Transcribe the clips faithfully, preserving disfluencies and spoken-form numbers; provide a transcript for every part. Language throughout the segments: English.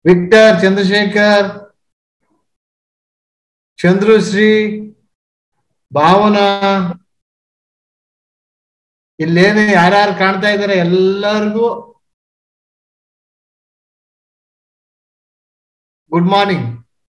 Victor, Chandrasekhar, Chandrusri, Bhavana. ಇಲ್ಲೇನೆ ಯಾರ್ಯಾರು ಕಾಣ್ತಾ ಇದ್ದಾರೆ ಎಲ್ಲರಿಗೂ good morning.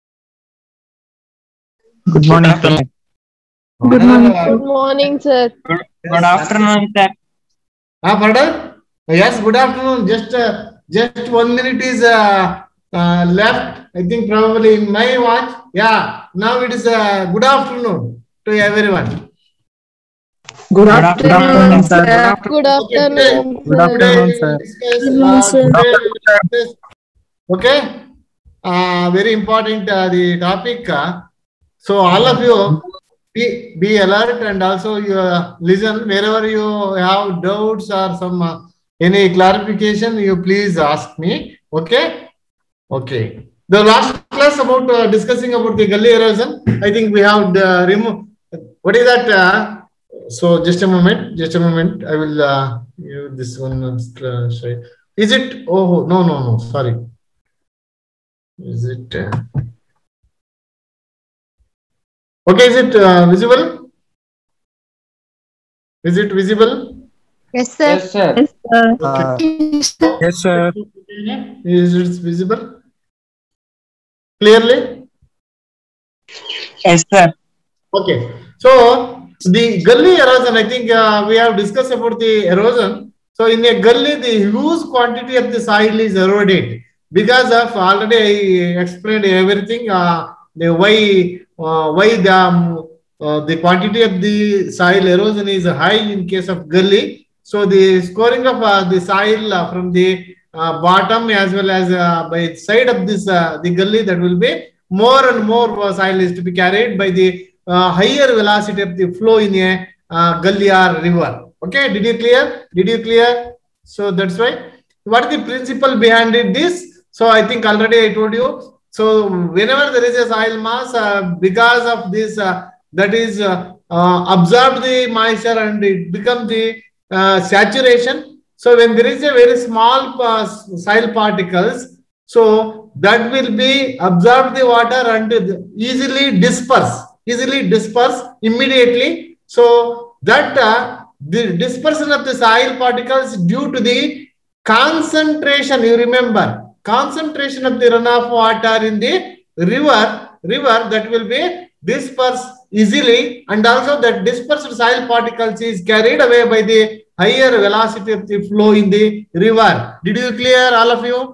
Good morning, sir. Good morning. Good morning, sir. Good afternoon, sir. Ah, pardon? Yes, good afternoon. Just uh, just one minute is uh, uh, left. I think probably in my watch. Yeah, now it is uh, good afternoon to everyone. Good Good afternoon, afternoon, sir. Good afternoon, Good sir. afternoon, sir. Discuss, Good morning, uh, sir. today we will discuss. Okay, uh, very important uh, the topic. Uh, so all of you be be alert and also you uh, listen wherever you have doubts or some uh, any clarification. You please ask me. Okay, okay. The last class about uh, discussing about the gully erosion. I think we have uh, remove. What is that? Uh, so just a moment. Just a moment. I will uh, use this one. Uh, sorry. Is it? Oh no no no. Sorry. Is it? Uh, okay. Is it uh, visible? Is it visible? Yes, sir. Yes, sir. Yes, sir. Uh, Yes, sir. Is it visible? Clearly? Yes, sir. Okay. So the gully erosion, I think uh, we have discussed about the erosion. So in a gully, the huge quantity of the soil is eroded because of already I explained everything. Uh, the why uh, why the um, uh, the quantity of the soil erosion is high in case of gully. So the scoring of uh, the soil uh, from the uh, bottom as well as uh, by side of this uh, the gully, that will be more and more uh, soil is to be carried by the uh, higher velocity of the flow in a uh, gully or river. Okay, did you clear? Did you clear? So that's why. What is the principle behind it? This. So I think already I told you. So whenever there is a soil mass, uh, because of this, uh, that is uh, uh, absorb the moisture and it becomes the uh, saturation. So when there is a very small uh, soil particles, so that will be absorb the water and easily disperse, easily disperse immediately. So that uh, the dispersion of the soil particles due to the concentration, you remember, concentration of the runoff water in the river, river that will be dispersed easily, and also that dispersed soil particles is carried away by the higher velocity of the flow in the river. Did you clear, all of you?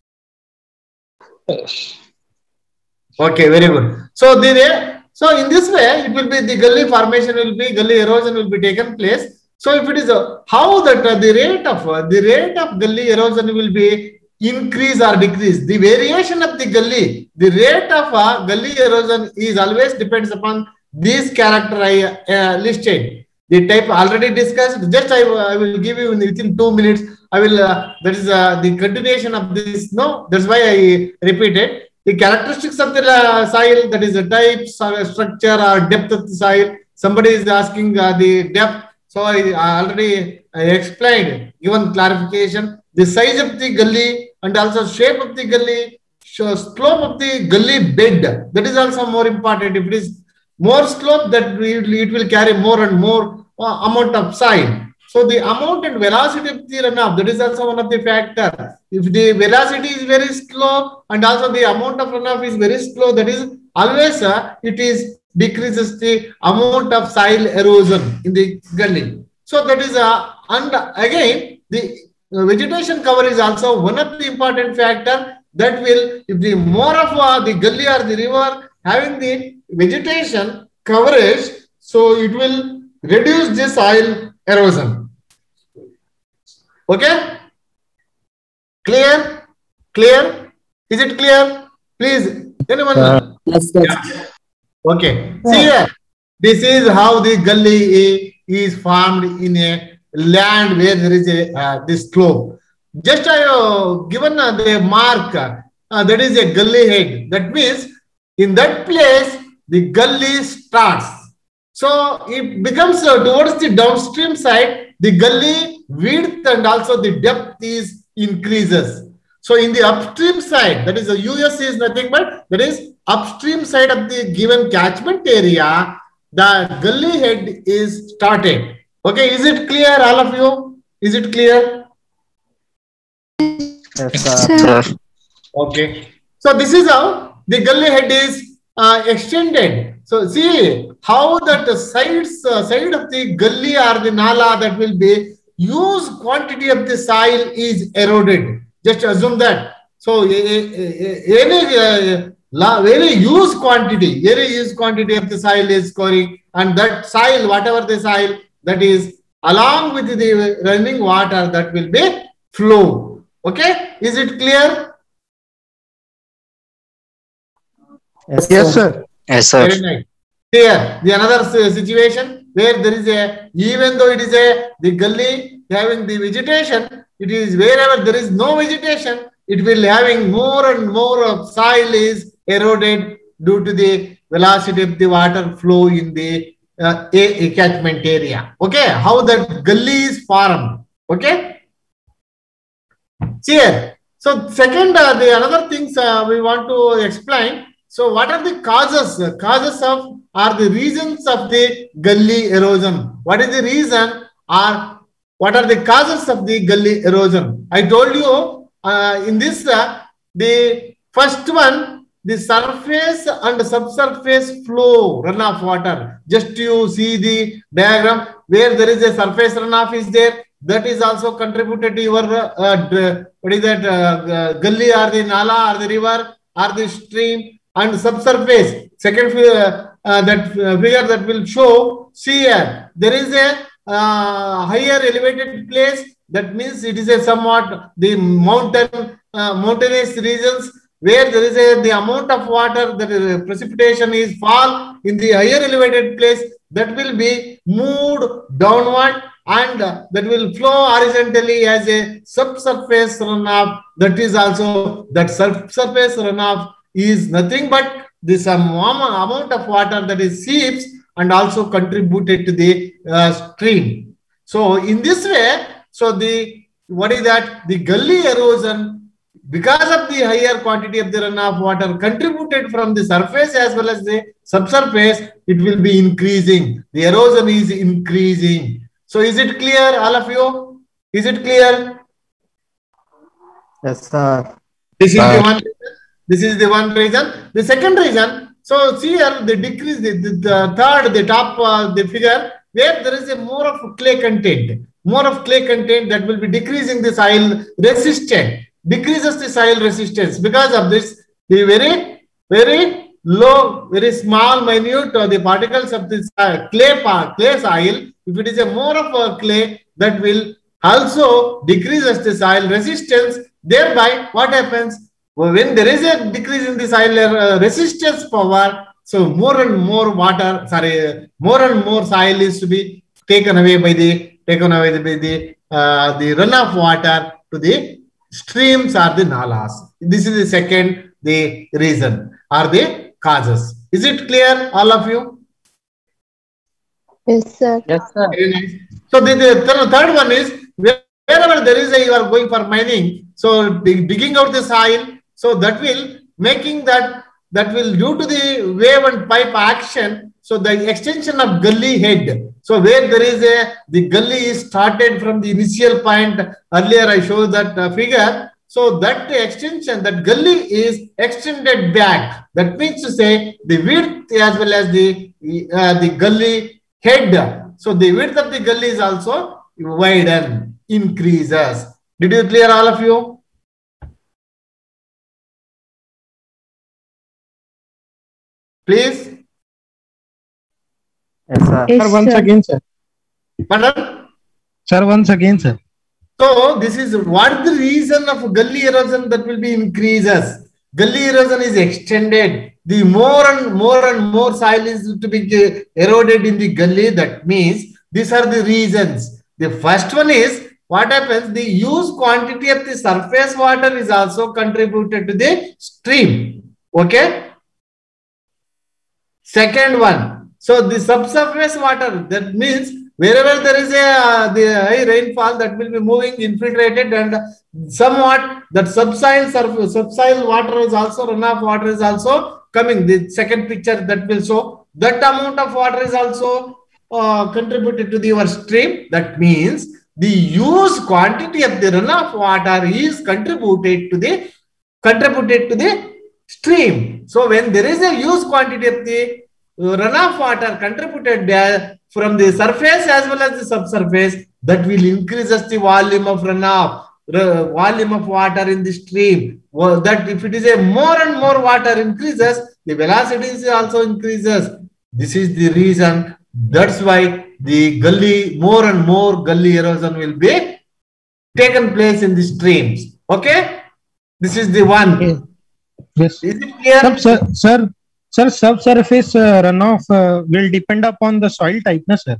Okay, very good. So the so in this way, it will be the gully formation will be gully erosion will be taken place. So if it is a, how that uh, the rate of uh, the rate of gully erosion will be increase or decrease, the variation of the gully, the rate of uh, gully erosion is always depends upon this character I uh, listed. The type already discussed. Just I, I will give you in, within two minutes. I will. Uh, that is uh, the continuation of this. No, that's why I repeated the characteristics of the uh, soil. That is the type, structure, or depth of the soil. Somebody is asking uh, the depth. So I already I explained, given clarification. The size of the gully and also shape of the gully, slope of the gully bed. That is also more important. If it is more slope, that it will carry more and more uh, amount of soil. So the amount and velocity of the runoff, that is also one of the factors. If the velocity is very slow and also the amount of runoff is very slow, that is always uh, it is decreases the amount of soil erosion in the gully. So that is uh, and again the vegetation cover is also one of the important factor that will, if the more of uh, the gully or the river having the vegetation coverage, so it will reduce the soil erosion. Okay, clear? Clear? Is it clear? Please, anyone? Uh, yes, yes. Yeah. Okay, see here. This is how the gully is formed in a land where there is a uh, this slope. Just I uh, given uh, the mark uh, that is a gully head. That means in that place the gully starts. So it becomes uh, towards the downstream side, the gully width and also the depth is increases. So in the upstream side, that is the U S is nothing but that is upstream side of the given catchment area, the gully head is started. Okay, is it clear, all of you? Is it clear? Yes, Sir. Okay. So this is how the gully head is uh, extended. So see how that the sides uh, side of the gully or the nala that will be huge quantity of the soil is eroded. Just assume that. So any uh, very huge quantity, very huge quantity of the soil is scoring, and that soil, whatever the soil, that is along with the running water, that will be flow. Okay, is it clear? Yes, yes, sir. Yes, sir. Very nice. Here, the another situation where there is a, even though it is a, the gully having the vegetation, it is wherever there is no vegetation, it will having more and more of soil is eroded due to the velocity of the water flow in the uh, a, a catchment area. Okay, how that gully is formed. Okay. Here, so second, uh, the another things uh, we want to explain. So what are the causes? Uh, causes of are the reasons of the gully erosion. What is the reason or what are the causes of the gully erosion? I told you uh, in this, uh, the first one, the surface and subsurface flow runoff water. Just you see the diagram where there is a surface runoff is there. That is also contributed to your, uh, what is that, uh, gully or the nala or the river or the stream, and subsurface. Second, uh, uh, that uh, figure that will show, see here, there is a uh, higher elevated place. That means it is a somewhat the mountain, uh, mountainous regions where there is a the amount of water that is, uh, precipitation is fall in the higher elevated place, that will be moved downward, and uh, that will flow horizontally as a subsurface runoff. That is also, that subsurface runoff is nothing but this um, amount of water that is seeps and also contributed to the uh, stream. So in this way, so the, what is that? The gully erosion, because of the higher quantity of the runoff water contributed from the surface as well as the subsurface, it will be increasing. The erosion is increasing. So is it clear, all of you? Is it clear? Yes, sir. This is the one reason. This is the one reason. The second reason, so see here, the decrease, the, the, the third, the top, uh, the figure, where there is a more of clay content, more of clay content, that will be decreasing the soil resistance, decreases the soil resistance. Because of this, the very, very low, very small, minute, uh, the particles of this uh, clay, clay soil, if it is a more of a clay, that will also decreases the soil resistance. Thereby, what happens? When there is a decrease in the soil uh, resistance power, so more and more water, sorry, more and more soil is to be taken away by the taken away by the uh, the runoff water to the streams or the nalas. This is the second the reason or the causes. Is it clear, all of you? Yes, sir. Yes, sir. Very nice. So the, the third one is wherever there is a, you are going for mining, so digging out the soil, so that will making that that will due to the wave and pipe action. So the extension of gully head. So where there is a the gully is started from the initial point. Earlier I showed that uh, figure. So that extension, that gully is extended back. That means to say the width as well as the uh, the gully head. So the width of the gully is also widen, increases. Did you clear, all of you? Please. Yes, sir. Yes, Sir, once sir. again, sir. Pardon? Sir, once again, sir. So this is what the reason of gully erosion that will be increases. Gully erosion is extended. The more and more and more soil is to be eroded in the gully. That means these are the reasons. The first one is what happens? The huge quantity of the surface water is also contributed to the stream. Okay. Second one. So the subsurface water, that means wherever there is a uh, the high rainfall, that will be moving infiltrated, and somewhat that subsoil surface, subsoil water is also, runoff water is also coming. The second picture that will show that amount of water is also uh, contributed to the your stream. That means the use quantity of the runoff water is contributed to the contributed to the stream. So when there is a use quantity of the runoff water contributed there from the surface as well as the subsurface, that will increases the volume of runoff, volume of water in the stream. Well, that if it is a more and more water increases, the velocity also increases. This is the reason. That's why the gully, more and more gully erosion will be taken place in the streams. Okay, this is the one. Yes. Is it clear? Sub, sir, sir, sir, subsurface uh, runoff uh, will depend upon the soil type, na, sir?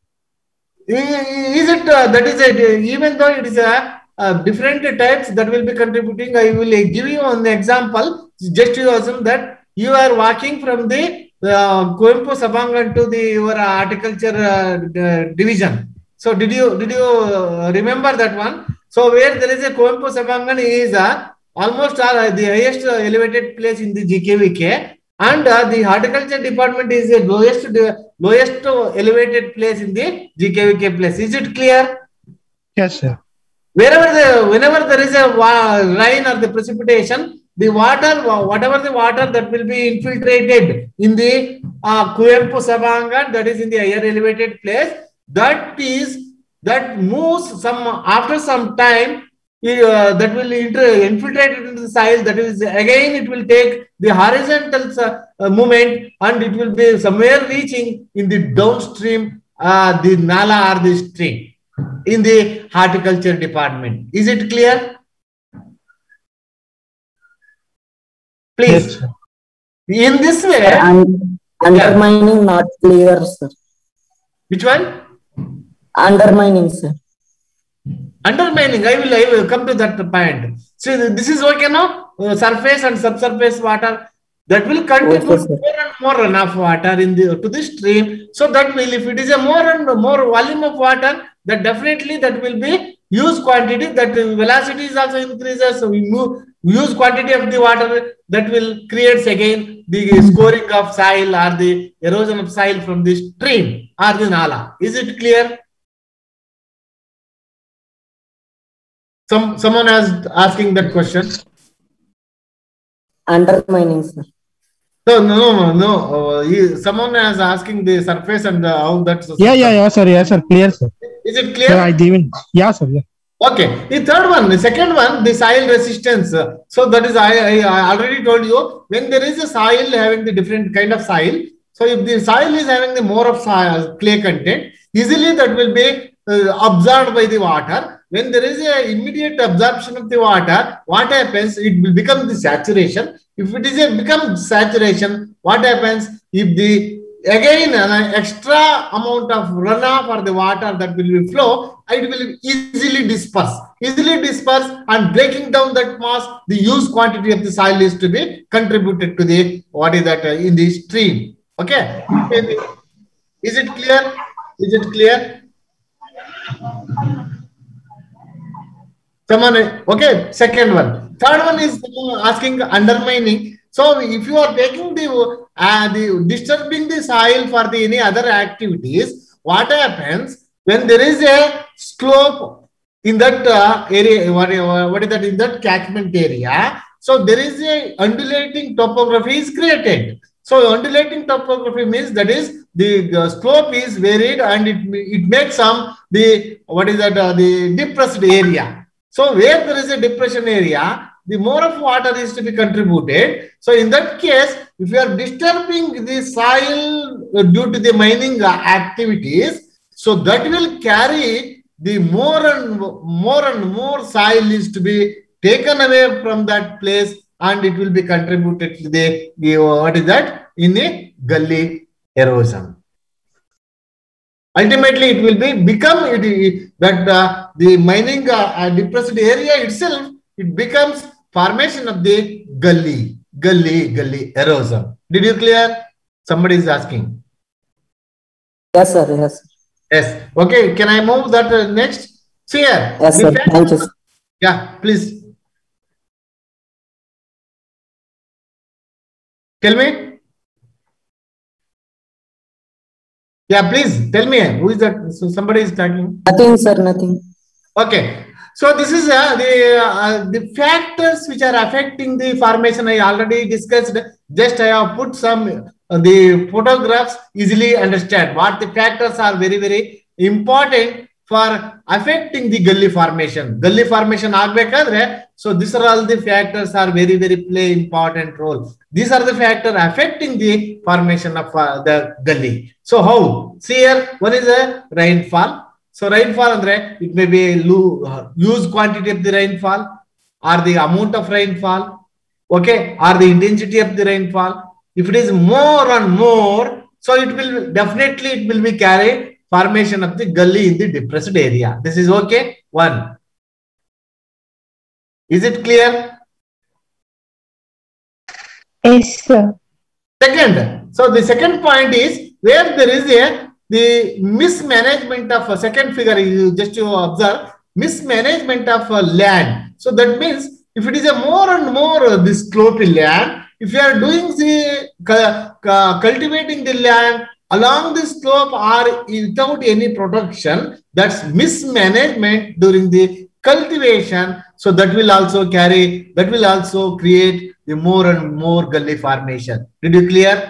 Is it uh, that is it? Even though it is a uh, different types that will be contributing, I will give you an example. Just to assume that you are walking from the uh, Coimpo Sabangan to the your uh, horticulture uh, division. So did you did you uh, remember that one? So where there is a Coimpo Sabangan is a uh, almost uh, the highest uh, elevated place in the G K V K, and uh, the horticulture department is the lowest uh, lowest uh, elevated place in the G K V K place. Is it clear? Yes, sir. Wherever the whenever there is a rain or the precipitation, the water, whatever the water that will be infiltrated in the uh, Coimpo Sabangan, that is in the higher elevated place, that is that moves some after some time. Uh, that will infiltrate into the soil. That is, again, it will take the horizontal uh, movement, and it will be somewhere reaching in the downstream, uh, the nala or the stream in the horticulture department. Is it clear? Please. Yes, in this way, and undermining, not clear, sir. Which one? Undermining, sir. Undermining, I will, I will come to that point. So this is okay now? Uh, surface and subsurface water that will contribute Okay, more and more runoff water in the to the stream. So that will, if it is a more and more volume of water, that definitely that will be use quantity. That velocity is also increases. So we move use quantity of the water, that will creates again the scoring of soil or the erosion of soil from the stream or the nala. Is it clear? Some someone has asking that question. Undermining, sir. No, no, no, no. Uh, he, someone is asking the surface and the, how that's. Yeah, yeah, yeah, sir. Yeah, sir. Clear, sir. Is it clear? Sir, I given. Yeah, sir. Yeah. Okay. The third one, the second one, the soil resistance. So that is, I, I already told you, when there is a soil having the different kind of soil. So if the soil is having the more of soil, clay content, easily that will be uh, absorbed by the water. When there is a immediate absorption of the water, what happens? It will become the saturation. If it is a become saturation, what happens? If the again an extra amount of runoff or the water that will be flow, it will easily disperse. Easily disperse and breaking down that mass, the use quantity of the soil is to be contributed to the what is that uh, in the stream. Okay. Is it clear? Is it clear? Someone, okay, second one. Third one is asking undermining. So if you are taking the, uh, the disturbing the soil for the any other activities, what happens when there is a slope in that uh, area, what, what is that, in that catchment area? So there is a undulating topography is created. So undulating topography means that is the, the slope is varied and it, it makes some, the, what is that, uh, the depressed area. So where there is a depression area, the more of water is to be contributed. So in that case, if you are disturbing the soil due to the mining activities, so that will carry the more and more and more soil is to be taken away from that place, and it will be contributed to the, the what is that, in the gully erosion. Ultimately, it will be become it, that uh, the mining uh, depressed area itself, it becomes formation of the gully, gully, gully erosion. Did you clear? Somebody is asking. Yes, sir. Yes. Yes. Okay. Can I move that uh, next? See here. Yes, The sir. fact- Thank you, sir. Yeah, please. Tell me. Yeah, please tell me. Who is that? So somebody is talking. Nothing, sir. Nothing. Okay. So this is uh, the uh, the factors which are affecting the formation. I already discussed. Just I have put some uh, the photographs easily understand what the factors are very very important for affecting the gully formation. Gully formation agbekadre. So these are all the factors are very very play important role. These are the factors affecting the formation of uh, the gully. So how? See here, one is a rainfall. So rainfall andre, it may be loose quantity of the rainfall or the amount of rainfall, okay, or the intensity of the rainfall. If it is more and more, so it will definitely it will be carry formation of the gully in the depressed area. This is okay. One. Is it clear? Yes, sir. Second, so the second point is where there is a the mismanagement of a second figure, you just to observe mismanagement of a land. So that means if it is a more and more uh, this slopy land, if you are doing the uh, cultivating the land along the slope or without any protection, that's mismanagement during the cultivation. So that will also carry, that will also create the more and more gully formation. Did you clear?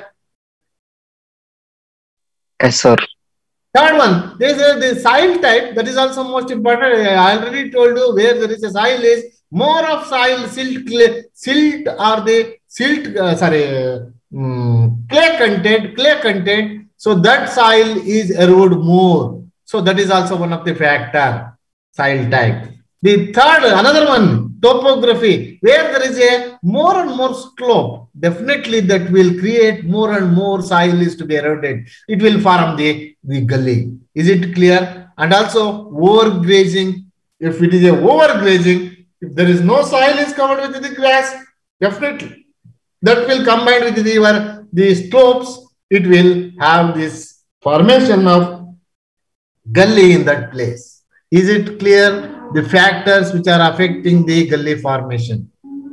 Yes, sir. Third one, there is a the soil type that is also most important. I already told you where there is a soil is more of soil silt, clay, silt or the silt, uh, sorry, um, clay content, clay content. So that soil is erode more. So that is also one of the factor, soil type. The third, another one, topography, where there is a more and more slope, definitely that will create more and more soil is to be eroded. It will form the, the gully. Is it clear? And also overgrazing. If it is a overgrazing, if there is no soil is covered with the grass, definitely that will combine with the, your, the slopes. It will have this formation of gully in that place. Is it clear? The factors which are affecting the gully formation.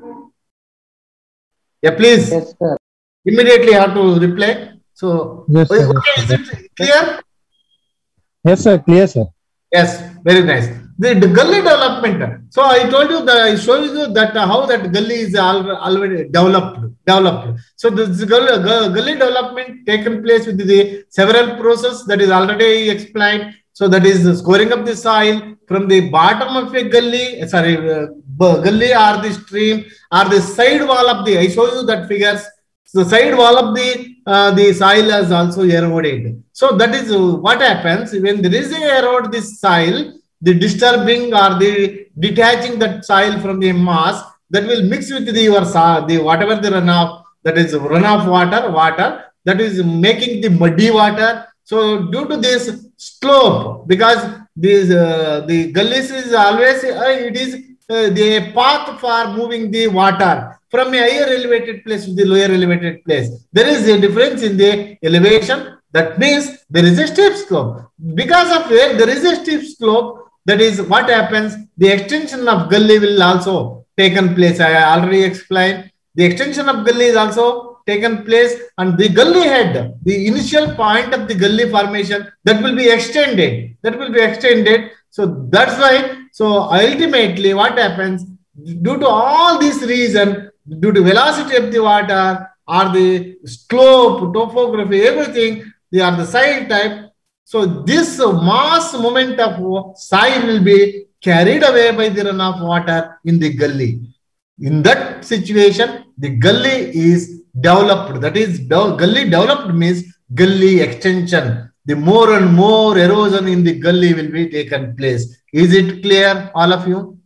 Yeah, please. Yes, sir. Immediately have to reply. So, Yes, sir. okay, is it clear? Yes, sir. Clear, sir. Yes, very nice. The, the gully development. So I told you that I showed you that uh, how that gully is already developed. Developed. So this gully, gully development taken place with the several process that is already explained. So that is the scoring of the soil from the bottom of a gully, sorry, uh, gully or the stream or the side wall of the, I show you that figures. So the side wall of the, uh, the soil is also eroded. So that is what happens when there is a erode this soil, the disturbing or the detaching that soil from the mass that will mix with the, your, the whatever the runoff, that is runoff water, water that is making the muddy water. So due to this slope, because this uh, the gullies is always uh, it is uh, the path for moving the water from a higher elevated place to the lower elevated place. There is a difference in the elevation. That means there is a steep slope. Because of where there is a steep slope, that is what happens. The extension of gully will also taken place. I already explained. The extension of gully is also taken place, and the gully head, the initial point of the gully formation, that will be extended. That will be extended. So that's why. So ultimately, what happens due to all these reasons, due to velocity of the water or the slope, topography, everything, they are the soil type. So this mass moment of soil will be carried away by the runoff water in the gully. In that situation, the gully is developed. That is, gully developed means gully extension. The more and more erosion in the gully will be taken place. Is it clear, all of you?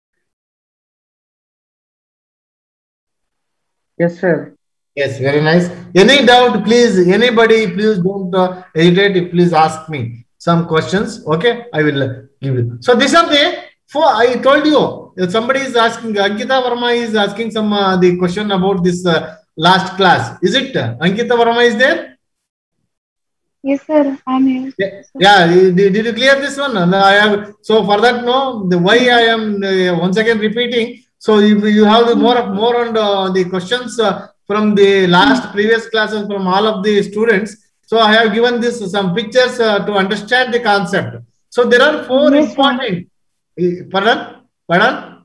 Yes, sir. Yes, very nice. Any doubt, please, anybody, please don't uh, hesitate. Please ask me some questions. Okay, I will uh, give you. So these are the four. I told you, if somebody is asking, Ankita Verma is asking some uh, the question about this uh, last class. Is it? Ankita Verma is there? Yes, sir. I'm here. Yeah, yeah, did, did you clear this one? No, I have, so for that, no, the why I am uh, once again repeating. So if you have the more of more on the, the questions uh, from the last previous classes from all of the students. So I have given this some pictures uh, to understand the concept. So there are four Yes, important. Uh, Pardon? Pardon?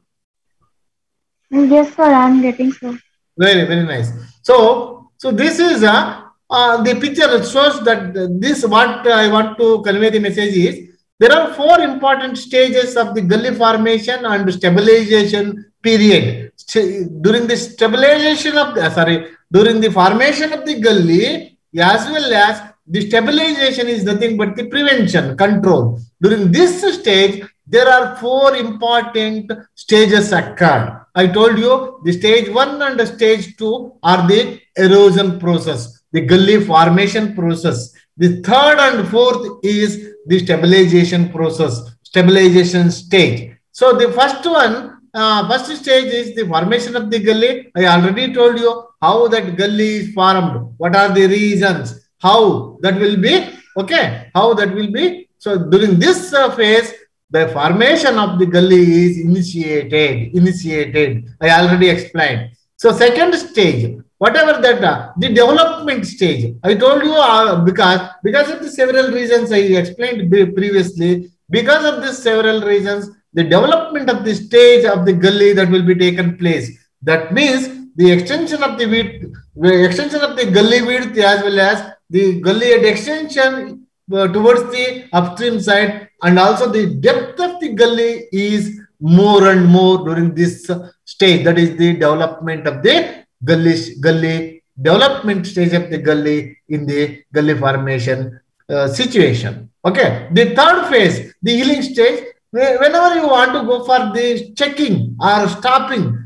Yes, sir. I'm getting so. Very, very nice. So, so this is a uh, the picture shows that uh, this what I want to convey the message is there are four important stages of the gully formation and stabilization period. St during the stabilization of the sorry during the formation of the gully as well as the stabilization is nothing but the prevention control. During this stage, there are four important stages occurred. I told you the stage one and the stage two are the erosion process, the gully formation process. The third and fourth is the stabilization process, stabilization stage. So the first one, uh, first stage is the formation of the gully. I already told you how that gully is formed. What are the reasons? How that will be? Okay, how that will be? So during this uh, phase, the formation of the gully is initiated. Initiated. I already explained. So second stage, whatever that, uh, the development stage. I told you uh, because because of the several reasons I explained previously. Because of these several reasons, the development of the stage of the gully that will be taken place. That means the extension of the width, the extension of the gully width as well as the gully head extension uh, towards the upstream side, and also the depth of the gully is more and more during this stage. That is the development of the gully, gully development stage of the gully in the gully formation uh, situation. Okay. The third phase, the healing stage, whenever you want to go for the checking or stopping,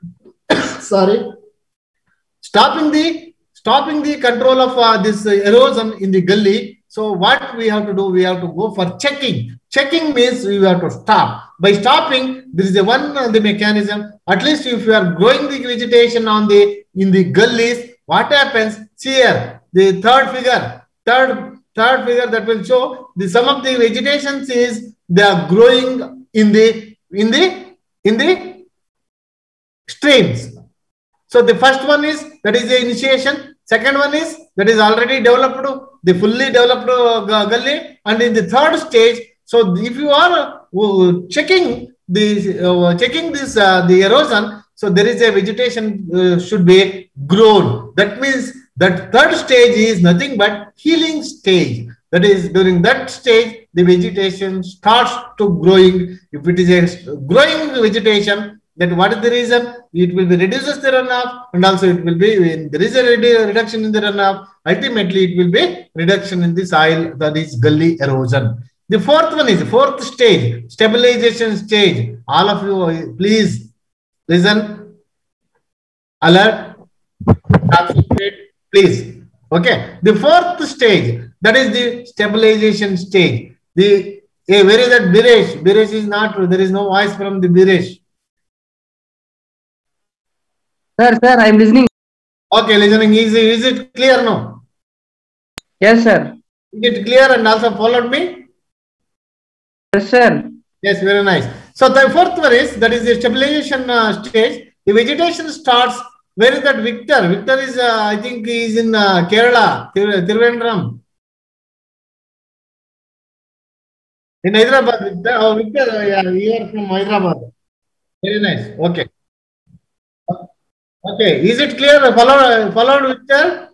sorry, stopping the stopping the control of uh, this uh, erosion in the gully. So what we have to do, we have to go for checking. Checking means we have to stop. By stopping, there is a one uh, the mechanism. At least if you are growing the vegetation on the in the gullies, what happens? See here, the third figure, third third figure that will show the some of the vegetations is they are growing in the in the in the streams. So the first one is that is the initiation. Second one is that is already developed, the fully developed uh, gully, and in the third stage. So if you are uh, checking the uh, checking this uh, the erosion, so there is a vegetation uh, should be grown. That means that third stage is nothing but healing stage. That is during that stage the vegetation starts to growing. If it is a growing vegetation, then what is the reason? It will be reduces the runoff, and also it will be when there is a redu reduction in the runoff. Ultimately, it will be reduction in the soil, that is gully erosion. The fourth one is fourth stage, stabilization stage. All of you, please listen, alert, concentrate, please. Okay. The fourth stage, that is the stabilization stage. The hey, where is that Biresh? Biresh is not. There is no voice from the Biresh. Sir, sir, I am listening. Okay, listening. Is, is it clear now? Yes, sir. Is it clear and also followed me? Yes, sir. Yes, very nice. So the fourth one is, that is the stabilization uh, stage. The vegetation starts, where is that Victor? Victor is, uh, I think he is in uh, Kerala, Thir Trivandrum. In Hyderabad, Victor. Oh, Victor, uh, yeah, you are from Hyderabad. Very nice. Okay. Okay, is it clear? Followed, followed Victor?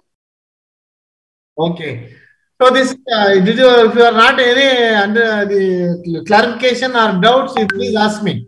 Okay. So this, uh, did you, if you are not any under the clarification or doubts, you please ask me.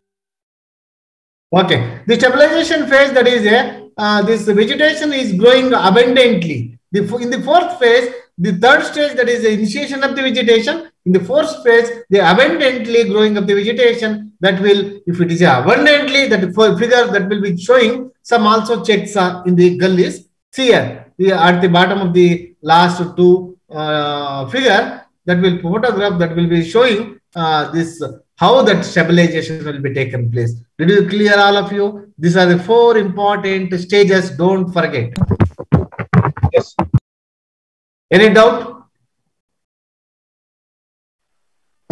Okay. The stabilization phase, that is a, uh, this vegetation is growing abundantly. The, in the fourth phase, the third stage, that is the initiation of the vegetation. In the fourth phase, the abundantly growing of the vegetation, that will, if it is abundantly, that figure that will be showing some also checks are in the gullies. See here, we are at the bottom of the last two uh, figure, that will photograph that will be showing uh, this uh, how that stabilization will be taken place. Did you clear all of you? These are the four important stages. Don't forget. Yes. Any doubt?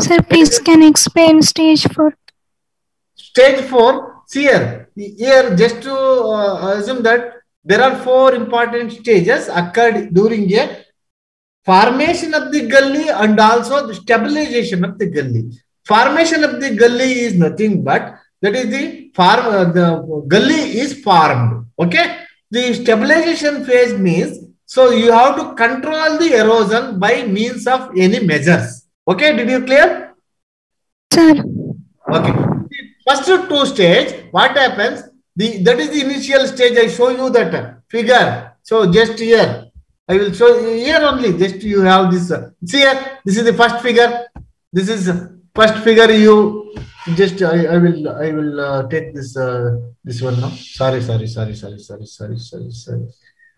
Sir, please can you explain stage four? Stage four, see here, here just to uh, assume that there are four important stages occurred during a formation of the gully and also the stabilization of the gully. Formation of the gully is nothing but that is the farm, uh, the gully is formed. Okay. The stabilization phase means so you have to control the erosion by means of any measures. Okay. Did you clear? Sir. Okay. First two stage, what happens? The that is the initial stage. I show you that figure. So just here, I will show you here only. Just you have this. Uh, see here, this is the first figure. This is first figure. You just I, I will I will uh, take this uh, this one now. Sorry, sorry, sorry, sorry, sorry, sorry, sorry, sorry.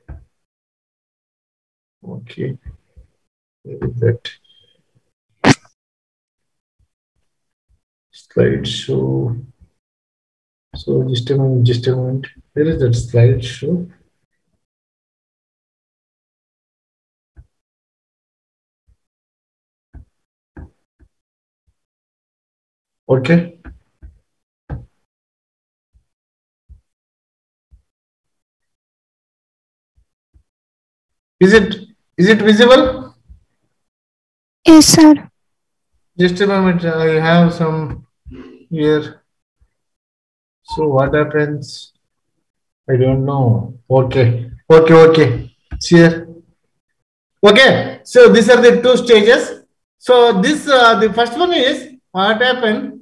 Okay. Where is that? Slideshow. So just a moment, just a moment. Where is that slideshow? Okay. Is it is it visible? Yes, sir. Just a moment. I have some here. So what happens? I don't know. Okay. Okay. Okay. See here. Okay. So these are the two stages. So this uh, the first one is what happened.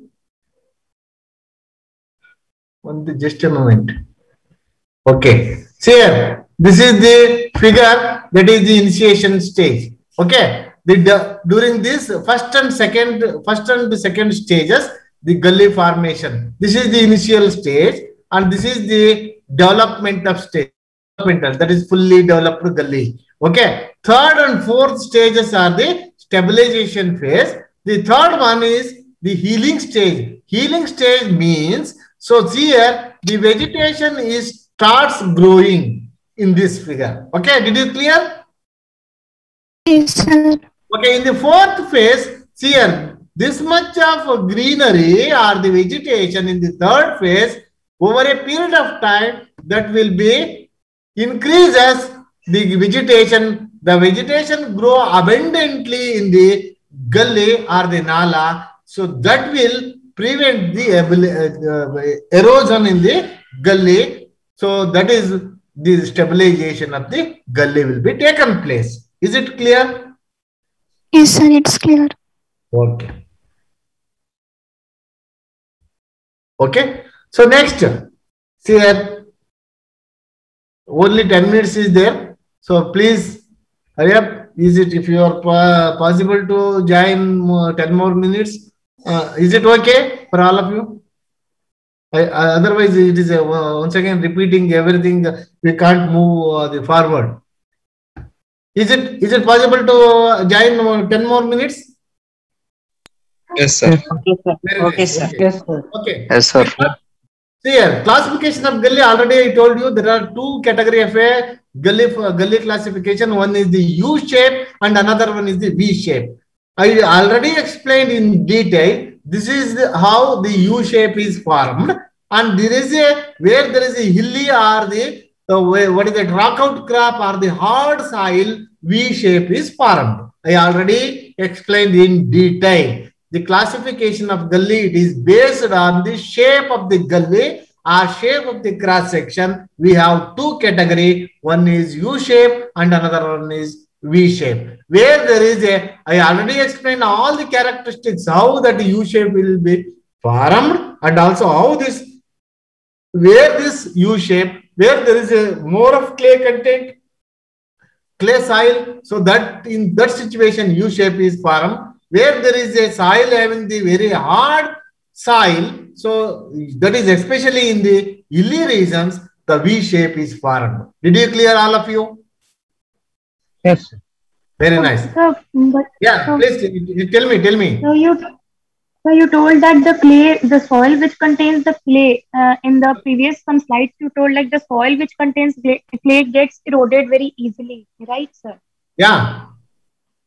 One just a moment. Okay. See here. This is the figure that is the initiation stage. Okay. The during this first and second first and the second stages, the gully formation. This is the initial stage, and this is the development of stage. That is fully developed gully. Okay. Third and fourth stages are the stabilization phase. The third one is the healing stage. Healing stage means so here the vegetation is starts growing in this figure. Okay. Did you clear? Yes, sir. Okay. In the fourth phase, see here. This much of greenery or the vegetation in the third phase over a period of time that will be increases the vegetation. The vegetation grow abundantly in the gully or the nala. So that will prevent the uh, erosion in the gully. So that is the stabilization of the gully will be taken place. Is it clear? Yes, sir. It's clear. Okay. Okay. So next, see here, only ten minutes is there. So please hurry up. Is it if you are possible to join uh, ten more minutes? Uh, is it okay for all of you? I, uh, otherwise, it is a, uh, once again repeating everything. Uh, we can't move uh, the forward. Is it is it possible to join uh, ten more minutes? Yes, sir. Okay, sir. Okay, sir. Yes, sir. Okay. Yes, sir. See here, classification of gully. Already I told you there are two category of a gully gully classification. One is the U shape and another one is the V shape. I already explained in detail. This is the, how the U shape is formed, and there is a where there is a hilly or the uh, what is that rock outcrop or the hard soil, V shape is formed. I already explained in detail. The classification of gully, it is based on the shape of the gully or shape of the cross section. We have two category. One is U shape and another one is V shape. Where there is a, I already explained all the characteristics, how that U shape will be formed, and also how this, where this U shape, where there is a more of clay content, clay soil. So that in that situation, U shape is formed. Where there is a soil having the very hard soil, so that is especially in the hilly regions, the V shape is formed. Did you clear all of you? Yes. Very nice. So, but, Yeah, so, please tell me, tell me. so you so you told that the clay, the soil which contains the clay, uh, in the previous some slides you told like the soil which contains clay, clay gets eroded very easily, right, sir? Yeah.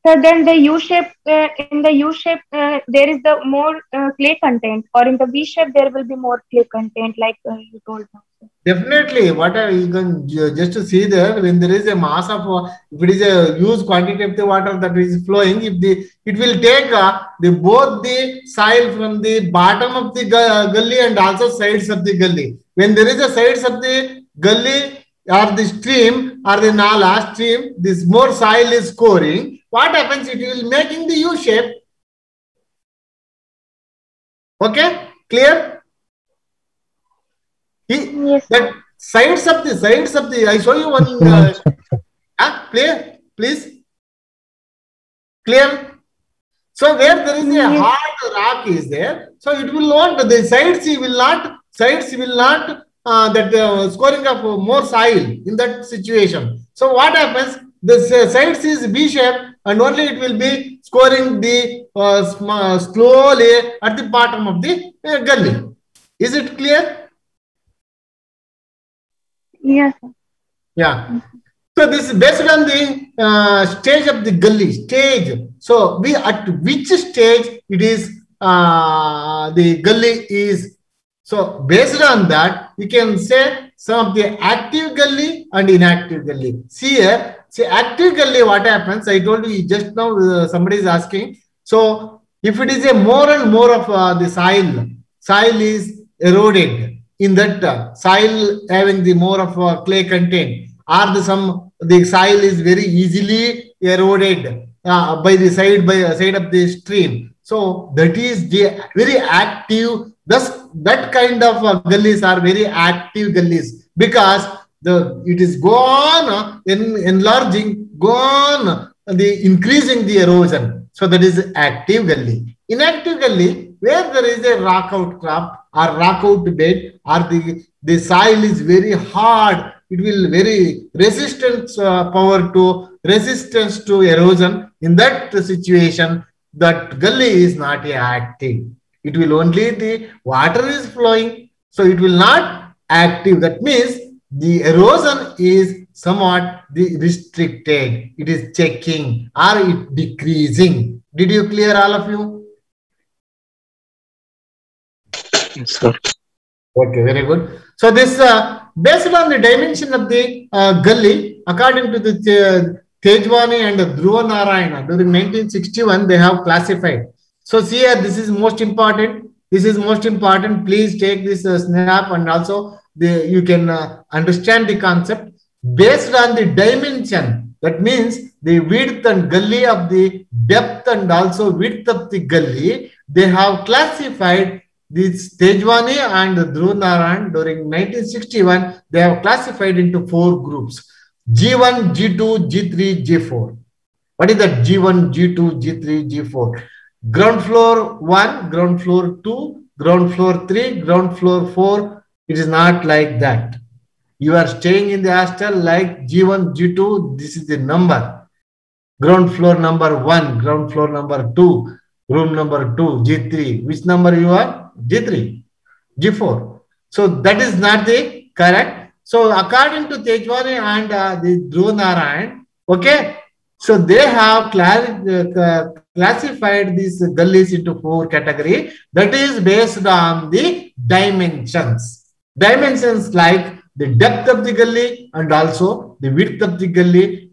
So then the U shape, uh, in the U shape, uh, there is the more uh, clay content, or in the V shape, there will be more clay content, like uh, you told now. Definitely, what I, you can just to see there, when there is a mass of, uh, if it is a huge quantity of the water that is flowing, if the it will take uh, the both the soil from the bottom of the gully and also sides of the gully. When there is a sides of the gully or the stream or the nala stream, this more soil is scoring. What happens? It will making the U shape. Okay, clear? He, Yes. that sides of the sides of the I show you one. Uh, ah, clear, please. Clear. So where there is a Yes. hard rock is there, so it will not the sides will not sides will not uh, that uh, scoring of more soil in that situation. So what happens? The sides is B shape, and only it will be scoring the uh, small, slowly at the bottom of the uh, gully. Is it clear? Yes. Yeah. So this is based on the uh, stage of the gully stage. So we at which stage it is uh, the gully is. So based on that, we can say some of the active gully and inactive gully. See here. See, active gully, what happens? I told you just now, uh, somebody is asking. So, if it is a more and more of uh, the soil, soil is eroded in that uh, soil having the more of uh, clay content, or the some the soil is very easily eroded uh, by the side by uh, side of the stream. So that is the very active. Thus, that kind of uh, gullies are very active gullies because the it is gone uh, in enlarging, gone uh, the increasing the erosion. So that is active gully. Inactive gully, where there is a rock outcrop or rock out bed, or the the soil is very hard, it will very resistance uh, power to resistance to erosion. In that situation, that gully is not active. It will only the water is flowing, so it will not active. That means the erosion is somewhat the restricted. It is checking or it decreasing. Did you clear all of you? Yes, sir. Okay, very good. So this uh, based on the dimension of the uh, gully, according to the uh, Tejwani and Dhruva Narayana, during nineteen sixty-one, they have classified. So see here, this is most important. This is most important. Please take this uh, snap, and also the, you can uh, understand the concept based on the dimension. That means the width and gully of the depth and also width of the gully. They have classified this Tejwani and Dhruva Narayan during nineteen sixty-one. They have classified into four groups: G one, G two, G three, G four. What is that? G one, G two, G three, G four. Ground floor one, ground floor two, ground floor three, ground floor four. It is not like that. You are staying in the hostel like G one, G two. This is the number. Ground floor number one, ground floor number two, room number two, G three. Which number you are? G three, G four. So that is not the correct. So according to Tejwani and uh, the Dhruva Narayan, okay. So they have uh, classified these gullies into four categories. That is based on the dimensions. Dimensions like the depth of the gully and also the width of the gully.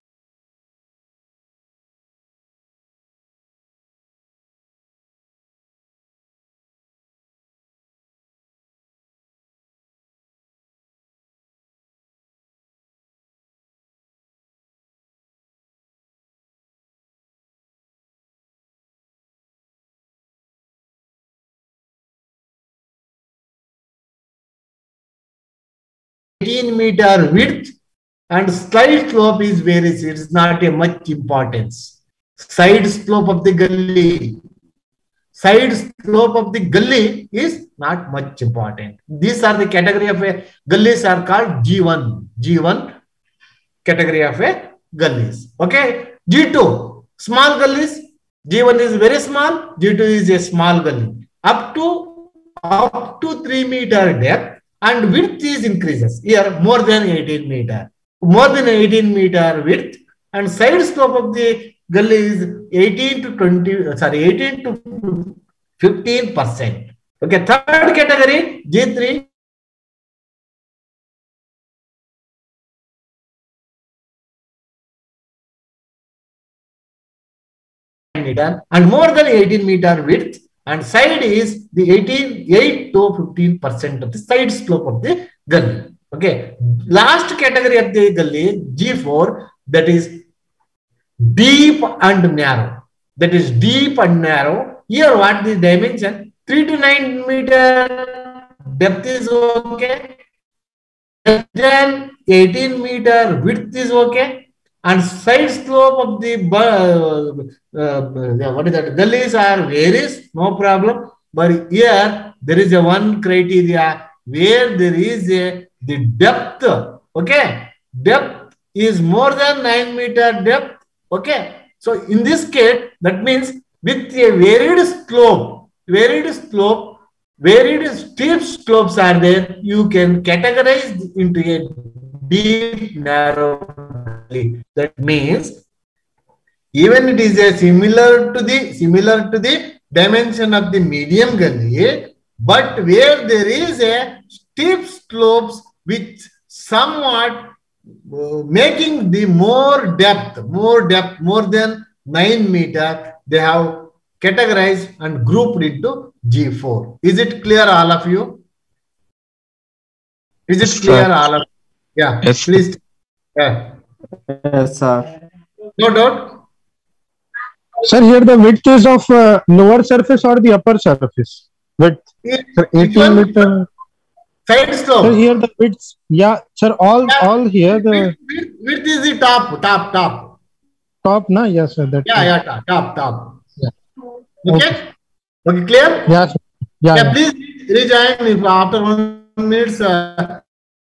eighteen meter width and side slope is very, it is not a much importance. Side slope of the gully, side slope of the gully is not much important. These are the category of a gullies are called G one, G one category of a gullies. Okay, G two small gullies. G one is very small, G two is a small gully up to up to three meter depth. And width is increases here more than eighteen meter, more than eighteen meter width, and side slope of the gully is eighteen to twenty, sorry, eighteen to fifteen percent. Okay, third category, G three. Meter and more than eighteen meter width, and side is the eighteen, eight to fifteen percent of the side slope of the gully. Okay, last category of the gully, G four, that is deep and narrow. That is deep and narrow. Here, what the dimension? three to nine meter depth is okay. Then eighteen meter width is okay. And side slope of the uh, uh, what is that? Gullies are varies, no problem. But here there is a one criteria where there is a the depth. Okay, depth is more than nine meter depth. Okay, so in this case, that means with a varied slope, varied slope, varied steep slopes are there. You can categorize into a deep, narrow. That means even it is a similar to the similar to the dimension of the medium gully, but where there is a steep slopes which somewhat uh, making the more depth, more depth, more than nine meter, they have categorized and grouped into G four. Is it clear, all of you? Is it clear, all of you? Yeah, Yes. please. Yeah. Yes, sir. No doubt. Sir, here the width is of uh, lower surface or the upper surface? Width. Sir, eighteen meter. Side slope. Sir, here the width. Yeah, sir, all all here the Width, width, width is the top, top, top. top, na? Yes, sir. That. Yeah, yeah, top, top, top. Yeah. Okay. Okay, clear? Yeah, sir. Yeah. Yeah, yeah. please rejoin if after one minute. Uh,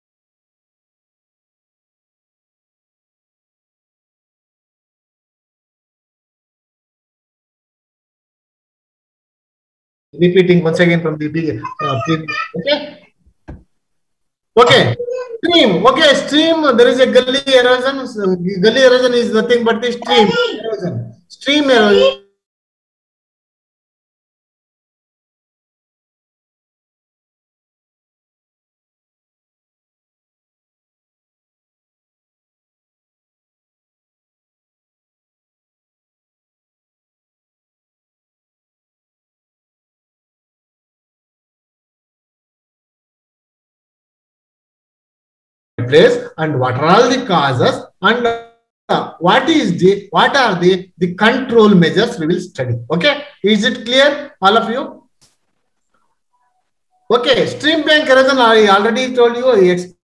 repeating once again from the beginning. Uh, okay. Okay. Stream. Okay, stream. There is a gully erosion. So, gully erosion is nothing but the stream erosion. Stream erosion. Place and what are all the causes and uh, what is the what are the the control measures we will study. Okay, is it clear, all of you? Okay, stream bank erosion I already told you. I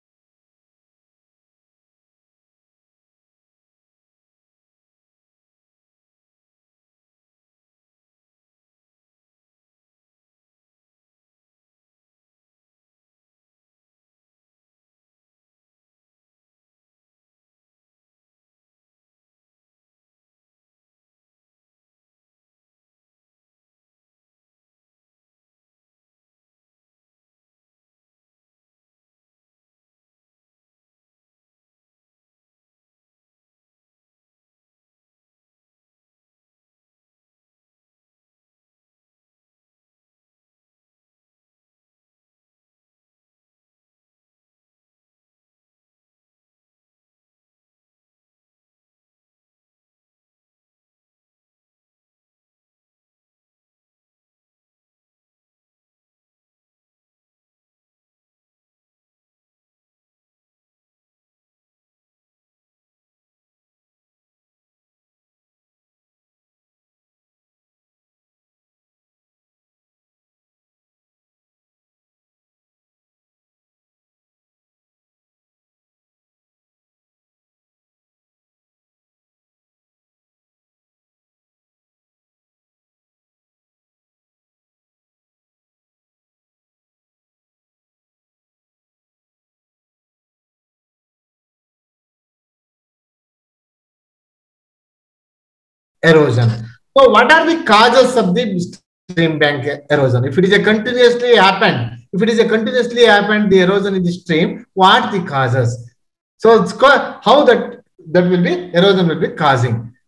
erosion. So what are the causes of the stream bank erosion? If it is a continuously happened, if it is a continuously happened, the erosion in the stream, what the causes? So it's called how that that will be erosion will be causing.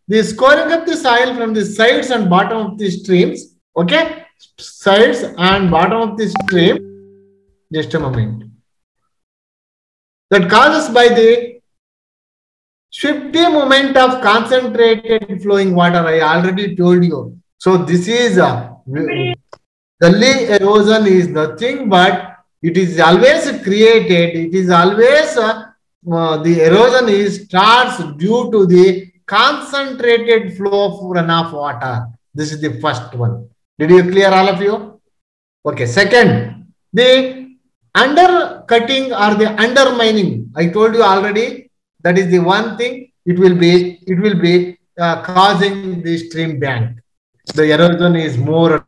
the scoring of the soil from the sides and bottom of the streams. Okay, sides and bottom of the stream. Just a moment. That causes by the shifty movement of concentrated flowing water. I already told you. So this is a gully erosion is nothing but it is always created. It is always uh, uh, the erosion is starts due to the concentrated flow of runoff water. This is the first one. Did you clear all of you? Okay. Second, the undercutting or the undermining. I told you already. That is the one thing. It will be it will be uh, causing the stream bank. The erosion is more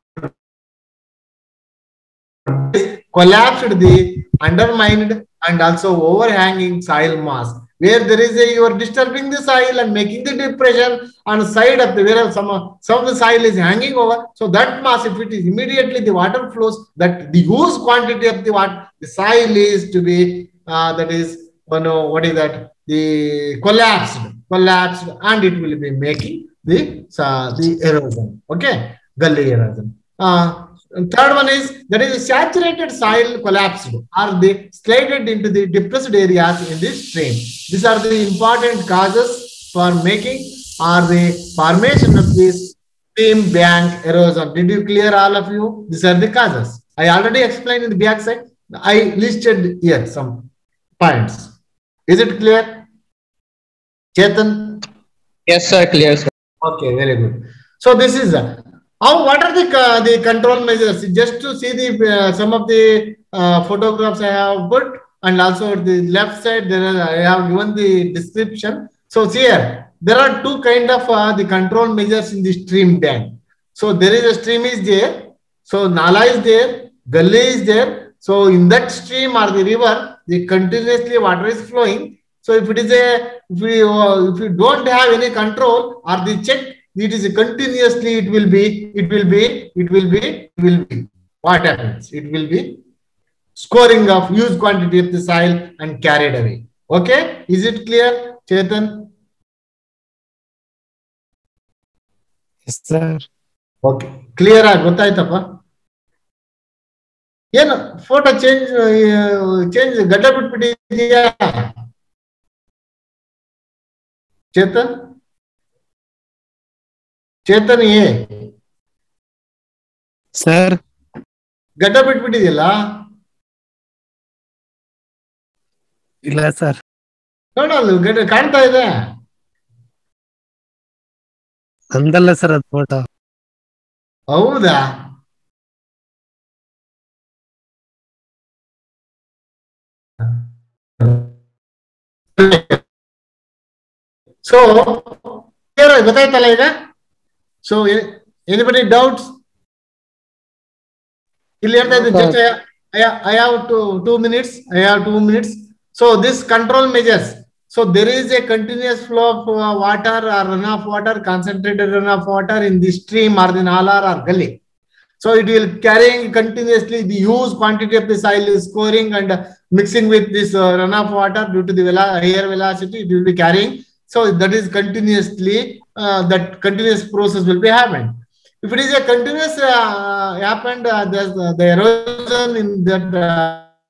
collapsed, the undermined and also overhanging soil mass. Where there is a you are disturbing the soil and making the depression on the side of the where some some of the soil is hanging over. So that mass, if it is immediately the water flows, that the huge quantity of the water, the soil is to be uh, that is you know what is that the collapsed, collapsed, and it will be making the uh, the erosion. Okay, gully erosion. Uh, third one is that is saturated soil collapsed or they slided into the depressed areas in the stream. These are the important causes for making or the formation of this stream bank erosion. Did you clear all of you? These are the causes. I already explained in the back side. I listed here some points. Is it clear? Chetan? Yes, sir. Clear, sir. Okay, very good. So this is uh, how. What are the uh, the control measures? Just to see the uh, some of the uh, photographs I have put, and also the left side there are, I have given the description. So here there are two kind of uh, the control measures in the stream bank. So there is a stream is there. So nala is there, gully is there. So in that stream or the river, the continuously water is flowing. So if it is a if we uh, if you don't have any control or the check, it is a continuously it will be it will be it will be it will be what happens? It will be scoring of huge quantity of the soil and carried away. Okay, is it clear, Chetan? Yes, sir. Okay, clear. ಗೊತ್ತಾಯ್ತಪ್ಪ ಏನು photo change change ಗಡ್ಡ ಬಿಟ್ಬಿಟ್ಟಿದ್ಯಾ ಚೇತನ್ ಚೇತನ್ ಏ sir ಗಡ್ಡ ಬಿಟ್ಬಿಟ್ಟಿದ್ಯಲ್ಲ ಇಲ್ಲ sir ನೋಡಲ್ಲ ಗಡ್ಡ ಕಾಣ್ತಾ ಇದೆ ಅಂದಲ್ಲ ಸರ್ ಅದು ಫೋಟೋ ಹೌದಾ ಸೊ ಗೊತ್ತಾಯ್ತಲ್ಲ ಈಗ ಸೊ ಎನಿಬಡಿ ಡೌಟ್ಸ್ ಇಲ್ಲಿ ಹೇಳ್ತಾ ಇದ್ದೀನಿ just I have to two minutes I have two minutes so this control measures so there is a continuous flow of uh, water or runoff water, concentrated runoff water in the stream or the nala or gully. So it will carrying continuously the huge quantity of the soil is scoring and uh, mixing with this uh, runoff water due to the velo air velocity. It will be carrying. So that is continuously uh, that continuous process will be happening. If it is a continuous uh, happened, uh, there's uh, the erosion in that. Uh,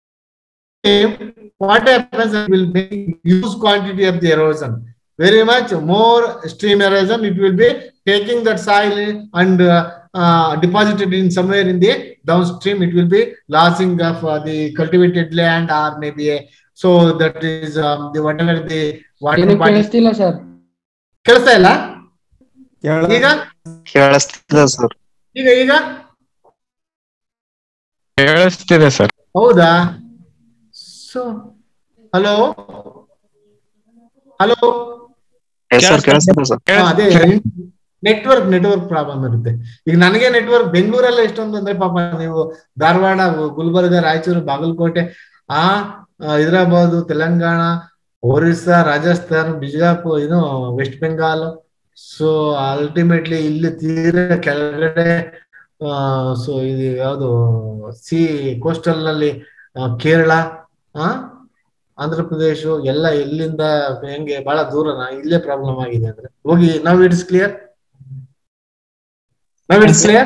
what happens will be huge quantity of the erosion, very much more stream erosion. It will be taking that soil and uh, uh, deposited in somewhere in the downstream. It will be losing of uh, the cultivated land or maybe a, so that is um, the whatever the water body. ಕೇಳಿಸ್ತಿಲ್ಲ sir ಕೇಳಿಸ್ತಾ ಇಲ್ಲ ಈಗ ಕೇಳಿಸ್ತಿದೆ sir ಈಗ ಈಗ ಕೇಳಿಸ್ತಿದೆ sir ಹೌದಾ so hello hello ಅದೇ ನೆಟ್ವರ್ಕ್ ನೆಟ್ವರ್ಕ್ ಪ್ರಾಬ್ಲಮ್ ಇರುತ್ತೆ. ಈಗ ನನಗೆ ನೆಟ್ವರ್ಕ್ ಬೆಂಗಳೂರಲ್ಲ ಎಷ್ಟೊಂದು ಅಂದ್ರೆ ಪಾಪ ನೀವು ಧಾರವಾಡ, ಗುಲ್ಬರ್ಗ, ರಾಯಚೂರು, ಬಾಗಲಕೋಟೆ, ಆ ಹೈದರಾಬಾದ್, ತೆಲಂಗಾಣ, ಒರಿಸ್ಸಾ, ರಾಜಸ್ಥಾನ್, ಬಿಜಾಪುರ್, ಏನು ವೆಸ್ಟ್ ಬೆಂಗಾಲ್. ಸೊ ಅಲ್ಟಿಮೇಟ್ಲಿ ಇಲ್ಲಿ ತೀರ ಕೆಳಗಡೆ ಸೊ ಇದು ಯಾವುದು ಸಿ ಕೋಸ್ಟಲ್ ನಲ್ಲಿ ಕೇರಳ, ಆ ಆಂಧ್ರ ಪ್ರದೇಶ ಎಲ್ಲ ಎಲ್ಲಿಂದ ಹೆಂಗೆ ಬಹಳ ದೂರನಾ? ಇಲ್ಲೇ ಪ್ರಾಬ್ಲಮ್ ಆಗಿದೆ ಅಂದ್ರೆ ಹೋಗಿ. ನಾವ್ ಇಟ್ಸ್ ಕ್ಲಿಯರ್, ನಾವ್ it's clear.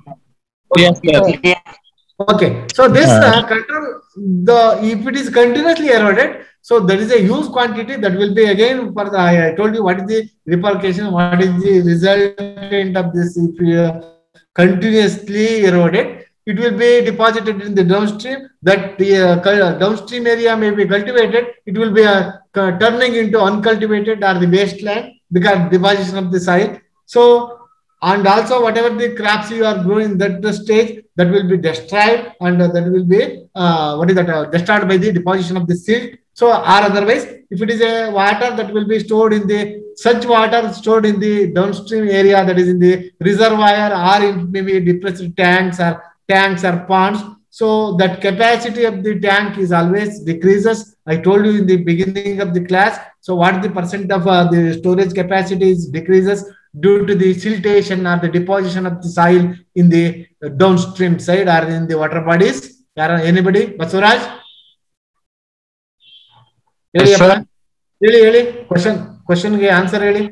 Okay, so this uh, control, the if it is continuously eroded, so there is a huge quantity that will be again for the, I, I told you what is the repercussion, what is the resultant of this. If you uh, continuously eroded, it will be deposited in the downstream. That the uh, downstream area may be cultivated, it will be uh, turning into uncultivated or the wasteland because deposition of the soil. So and also whatever the crops you are growing that the stage, that will be destroyed, and uh, that will be uh, what is that uh, destroyed by the deposition of the silt. So or otherwise, if it is a water that will be stored in the such water stored in the downstream area, that is in the reservoir or in maybe depressed tanks or tanks or ponds, so that capacity of the tank is always decreases. I told you in the beginning of the class. So what the percent of uh, the storage capacity is decreases due to the siltation or the deposition of the soil in the downstream side or in the water bodies. Anybody? Basuraj? Yes, sir. Really, really? Question, question ge answer really?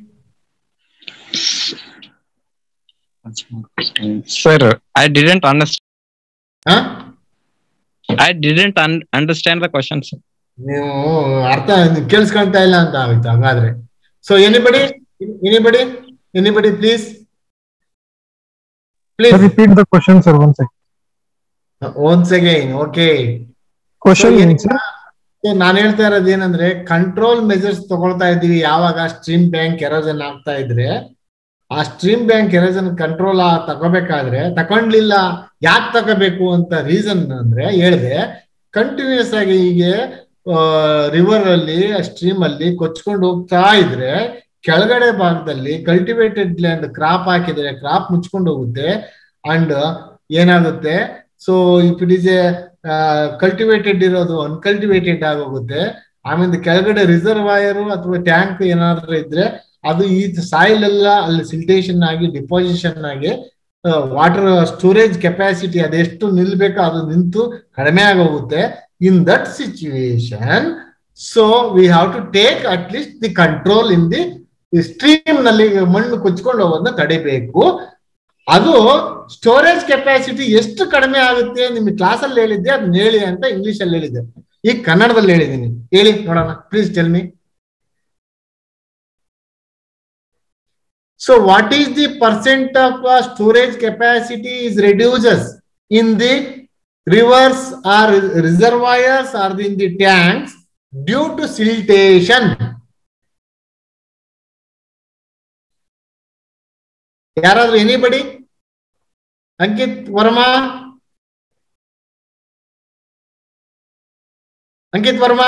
Sir, I didn't understand. Huh? I didn't un understand the question, sir. ನೀವು ಅರ್ಥ ಕೇಳಿಸ್ಕೊಂತ ಇಲ್ಲ ಅಂತ ಆಗುತ್ತೆ ಹಾಗಾದ್ರೆ. So anybody? Anybody? Anybody, please? Please. Sir, repeat the question, sir, once again. Once again, okay. Question means, sir? ನಾನು ಹೇಳ್ತಾ ಇರೋದು ಏನಂದ್ರೆ, ಕಂಟ್ರೋಲ್ ಮೆಜರ್ಸ್ ತಗೊಳ್ತಾ ಇದೀವಿ ಯಾವಾಗ ಸ್ಟ್ರೀಮ್ ಬ್ಯಾಂಕ್ ಎರೋಜನ್ ಆಗ್ತಾ ಇದ್ರೆ. ಆ ಸ್ಟ್ರೀಮ್ ಬ್ಯಾಂಕ್ ಎರೋಜನ್ ಕಂಟ್ರೋಲ್ ತಗೋಬೇಕಾದ್ರೆ ತಕೊಂಡ್ಲಿಲ್ಲ, ಯಾಕೆ ತಗೋಬೇಕು ಅಂತ ರೀಸನ್ ಅಂದ್ರೆ ಹೇಳಿದೆ. ಕಂಟಿನ್ಯೂಸ್ ಆಗಿ ಹೀಗೆ ರಿವರ್ ಅಲ್ಲಿ ಸ್ಟ್ರೀಮ್ ಅಲ್ಲಿ ಕೊಚ್ಕೊಂಡು ಹೋಗ್ತಾ ಇದ್ರೆ ಕೆಳಗಡೆ ಭಾಗದಲ್ಲಿ ಕಲ್ಟಿವೇಟೆಡ್ ಲ್ಯಾಂಡ್ ಕ್ರಾಪ್ ಹಾಕಿದ್ರೆ ಕ್ರಾಪ್ ಮುಚ್ಕೊಂಡು ಹೋಗುತ್ತೆ. ಅಂಡ್ ಏನಾಗುತ್ತೆ, so if it is a cultivated ಇರೋದು ಅನ್ಕಲ್ಟಿವೇಟೆಡ್ ಆಗೋಗುತ್ತೆ. ಆಮೇಲೆ ಕೆಳಗಡೆ ರಿಸರ್ವಾಯರ್ ಅಥವಾ ಟ್ಯಾಂಕ್ ಏನಾದ್ರು ಇದ್ರೆ ಅದು ಈ ಸಾಯಿಲ್ ಎಲ್ಲ ಅಲ್ಲಿ ಸಿಲ್ಟೇಷನ್ ಆಗಿ ಡಿಪಾಸಿಷನ್ ಆಗಿ ವಾಟರ್ ಸ್ಟೋರೇಜ್ ಕೆಪಾಸಿಟಿ ಅದೆಷ್ಟು ನಿಲ್ಬೇಕೋ ಅದು ನಿಂತು ಕಡಿಮೆ ಆಗೋಗುತ್ತೆ. In that situation, so we have to take at least the control in the stream ನಲ್ಲಿ ಮಣ್ಣು ಕೊಚ್ಕೊಂಡು ಹೋಗೋದನ್ನ ತಡಿಬೇಕು. ಅದು ಸ್ಟೋರೇಜ್ ಕೆಪಾಸಿಟಿ ಎಷ್ಟು ಕಡಿಮೆ ಆಗುತ್ತೆ ನಿಮ್ಗೆ ಕ್ಲಾಸ್ ಅಲ್ಲಿ ಹೇಳಿದ್ದೆ, ಅದನ್ನ ಹೇಳಿ ಅಂತ ಇಂಗ್ಲಿಷ್ ಅಲ್ಲಿ ಹೇಳಿದ್ದೆ. ಈಗ ಕನ್ನಡದಲ್ಲಿ ಹೇಳಿದ್ದೀನಿ, ಹೇಳಿ ನೋಡೋಣ. Please tell me. So what is the percent of uh, storage capacity is reduces in the rivers or reservoirs or in the tanks due to siltation? Yaradru anybody? Ankit Verma? Ankit Verma?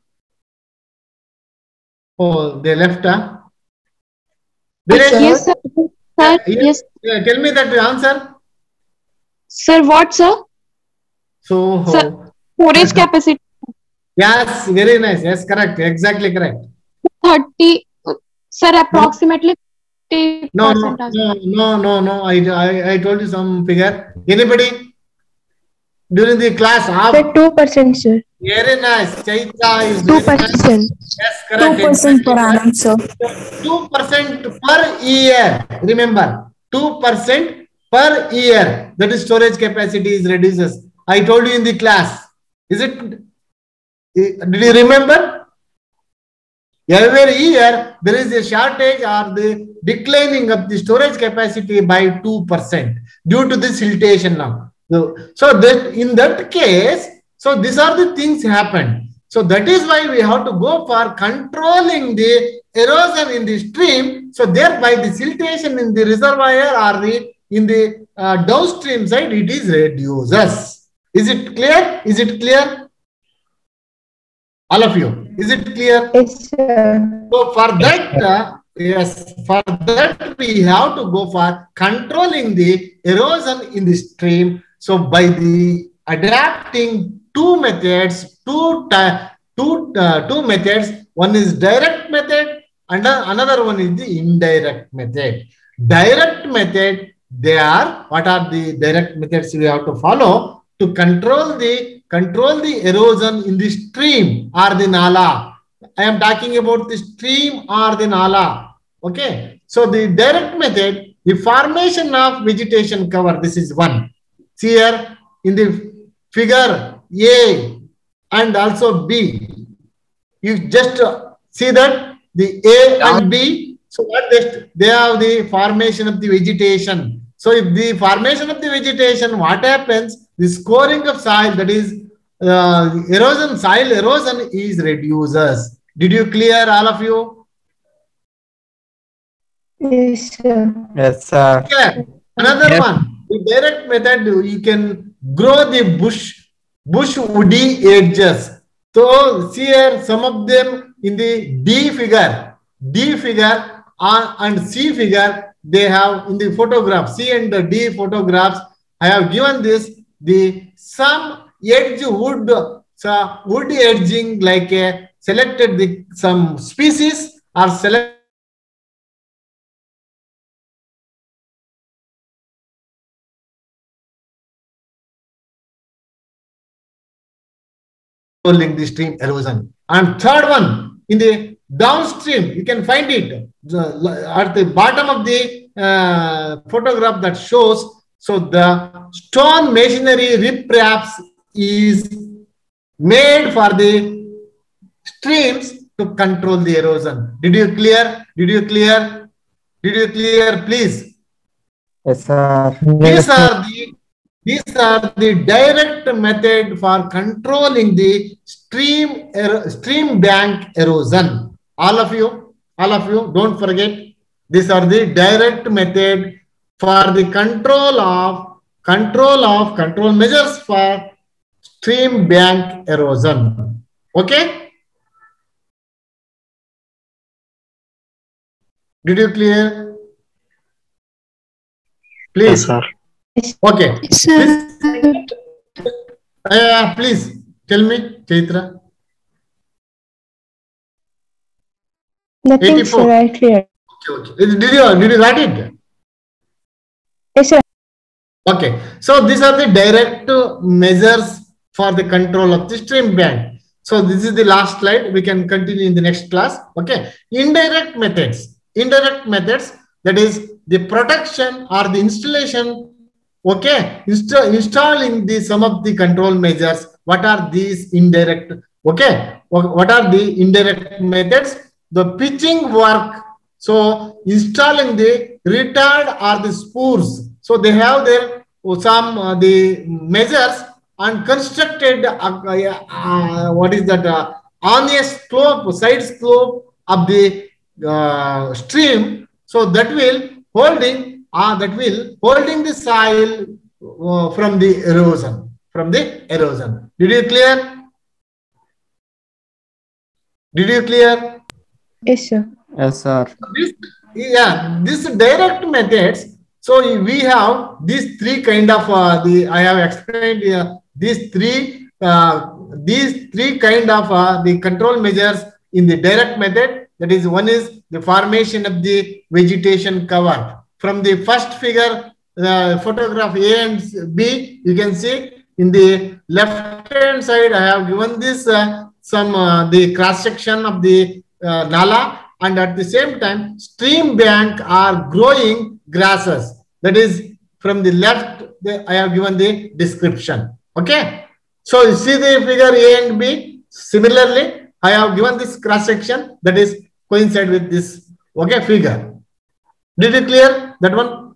Oh, they left, huh? Yes, sir. Sir, Yes. yes. Yeah, tell me that answer. Sir, what, sir? So, Sir, storage capacity yes, very nice. Yes, correct. Exactly correct. thirty. Sir, approximately thirty No, no, percent. no, no, no, no. I, I, I told you some figure. Anybody? During the class, half. Sir, two percent, sir. Very nice. Chaitra is Two very nice. percent. Yes, correct. Two percent per annum, sir. Two percent per year. Remember, two percent per year. That is storage capacity is reduces. I told you in the class. Is it? Did you remember? Every year there is a shortage or the declining of the storage capacity by two percent due to the siltation now. So, so that in that case, so these are the things happen. So that is why we have to go for controlling the erosion in the stream. So thereby the siltation in the reservoir or the in the uh, downstream side, it is reduces. Is it clear? Is it clear? All of you, is it clear? Yes, sir. So for that, uh, yes, for that we have to go for controlling the erosion in the stream. So by the adapting two methods, two two uh, two methods. One is direct method, and another one is the indirect method. Direct method, they are what are the direct methods we have to follow to control the control the erosion in the stream or the nala. I am talking about the stream or the nala. Okay. So the direct method, the formation of vegetation cover, this is one. See here in the figure A and also B. You just see that the A and B, so what they, they have the formation of the vegetation. So if the formation of the vegetation, what happens? The scoring of soil, that is uh, erosion, soil erosion is reduces. Did you clear all of you? Yes, sir. Yes, sir. Okay. Another Yes. one, the direct method, you can grow the bush, bush woody edges. So see here, some of them in the D figure, D figure uh, and C figure, they have in the photograph, C and the D photographs, I have given this, the some edge wood, so wood edging like a selected the some species are selected controlling the stream erosion. And third one, in the downstream, you can find it the, at the bottom of the uh, photograph that shows. So the stone masonry ripraps is made for the streams to control the erosion. Did you clear? Did you clear? Did you clear? Please. Yes, sir. These are the these are the direct method for controlling the stream er, stream bank erosion. All of you, all of you, don't forget. These are the direct method for the control of control of control measures for stream bank erosion. Okay? Did you clear? Please. Yes, sir. Okay. Sir, Uh, please tell me, Chaitra. Nothing, eighty-four. sir. I cleared. Okay, okay. Did you did you write it? Yes, sir. Okay. So these are the direct measures for the control of the stream bank. So this is the last slide. We can continue in the next class. Okay. Indirect methods. Indirect methods, that is the protection or the installation. Okay. Insta installing the some of the control measures. What are these indirect? Okay. What are the indirect methods? The pitching work. So installing the retard or the spurs. So they have their some uh, the measures and constructed uh, uh, what is that uh, on a slope, side slope of the uh, stream. So that will holding uh, that will holding the soil uh, from the erosion, from the erosion. Did you clear? Did you clear? Yes, sir. Yes, sir. This, yeah, this direct methods. So we have these three kind of uh, the I have explained uh, these three uh, these three kind of uh, the control measures in the direct method. That is, one is the formation of the vegetation cover. From the first figure, uh, photograph A and B, you can see in the left hand side I have given this uh, some uh, the cross section of the uh, nala, and at the same time stream bank are growing grasses. That is, from the left the, I have given the description. Okay, so you see the figure A and B. Similarly, I have given this cross section that is coincide with this okay figure. Did you clear that one?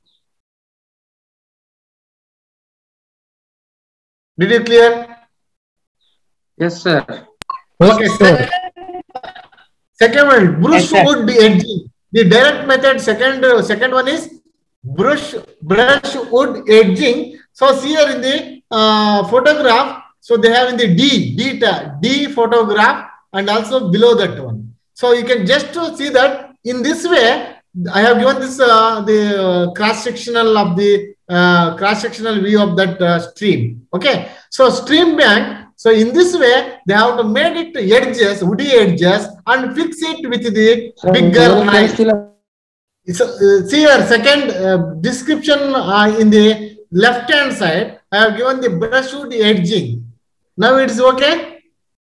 Did you clear? Yes, sir. Okay, second, second one, brush Yes, wood edging. The direct method, second uh, second one is brush brush wood edging. So see here in the uh, photograph, so they have in the D D D photograph and also below that one. So you can just to see that in this way, I have given this uh, the uh, cross sectional of the uh, cross sectional view of that uh, stream. Okay, so stream bank. So in this way, they have to make it edges, woody edges, and fix it with the bigger knife. So, uh, see here, second uh, description uh, in the left hand side, I have given the brushwood edging. Now it's okay?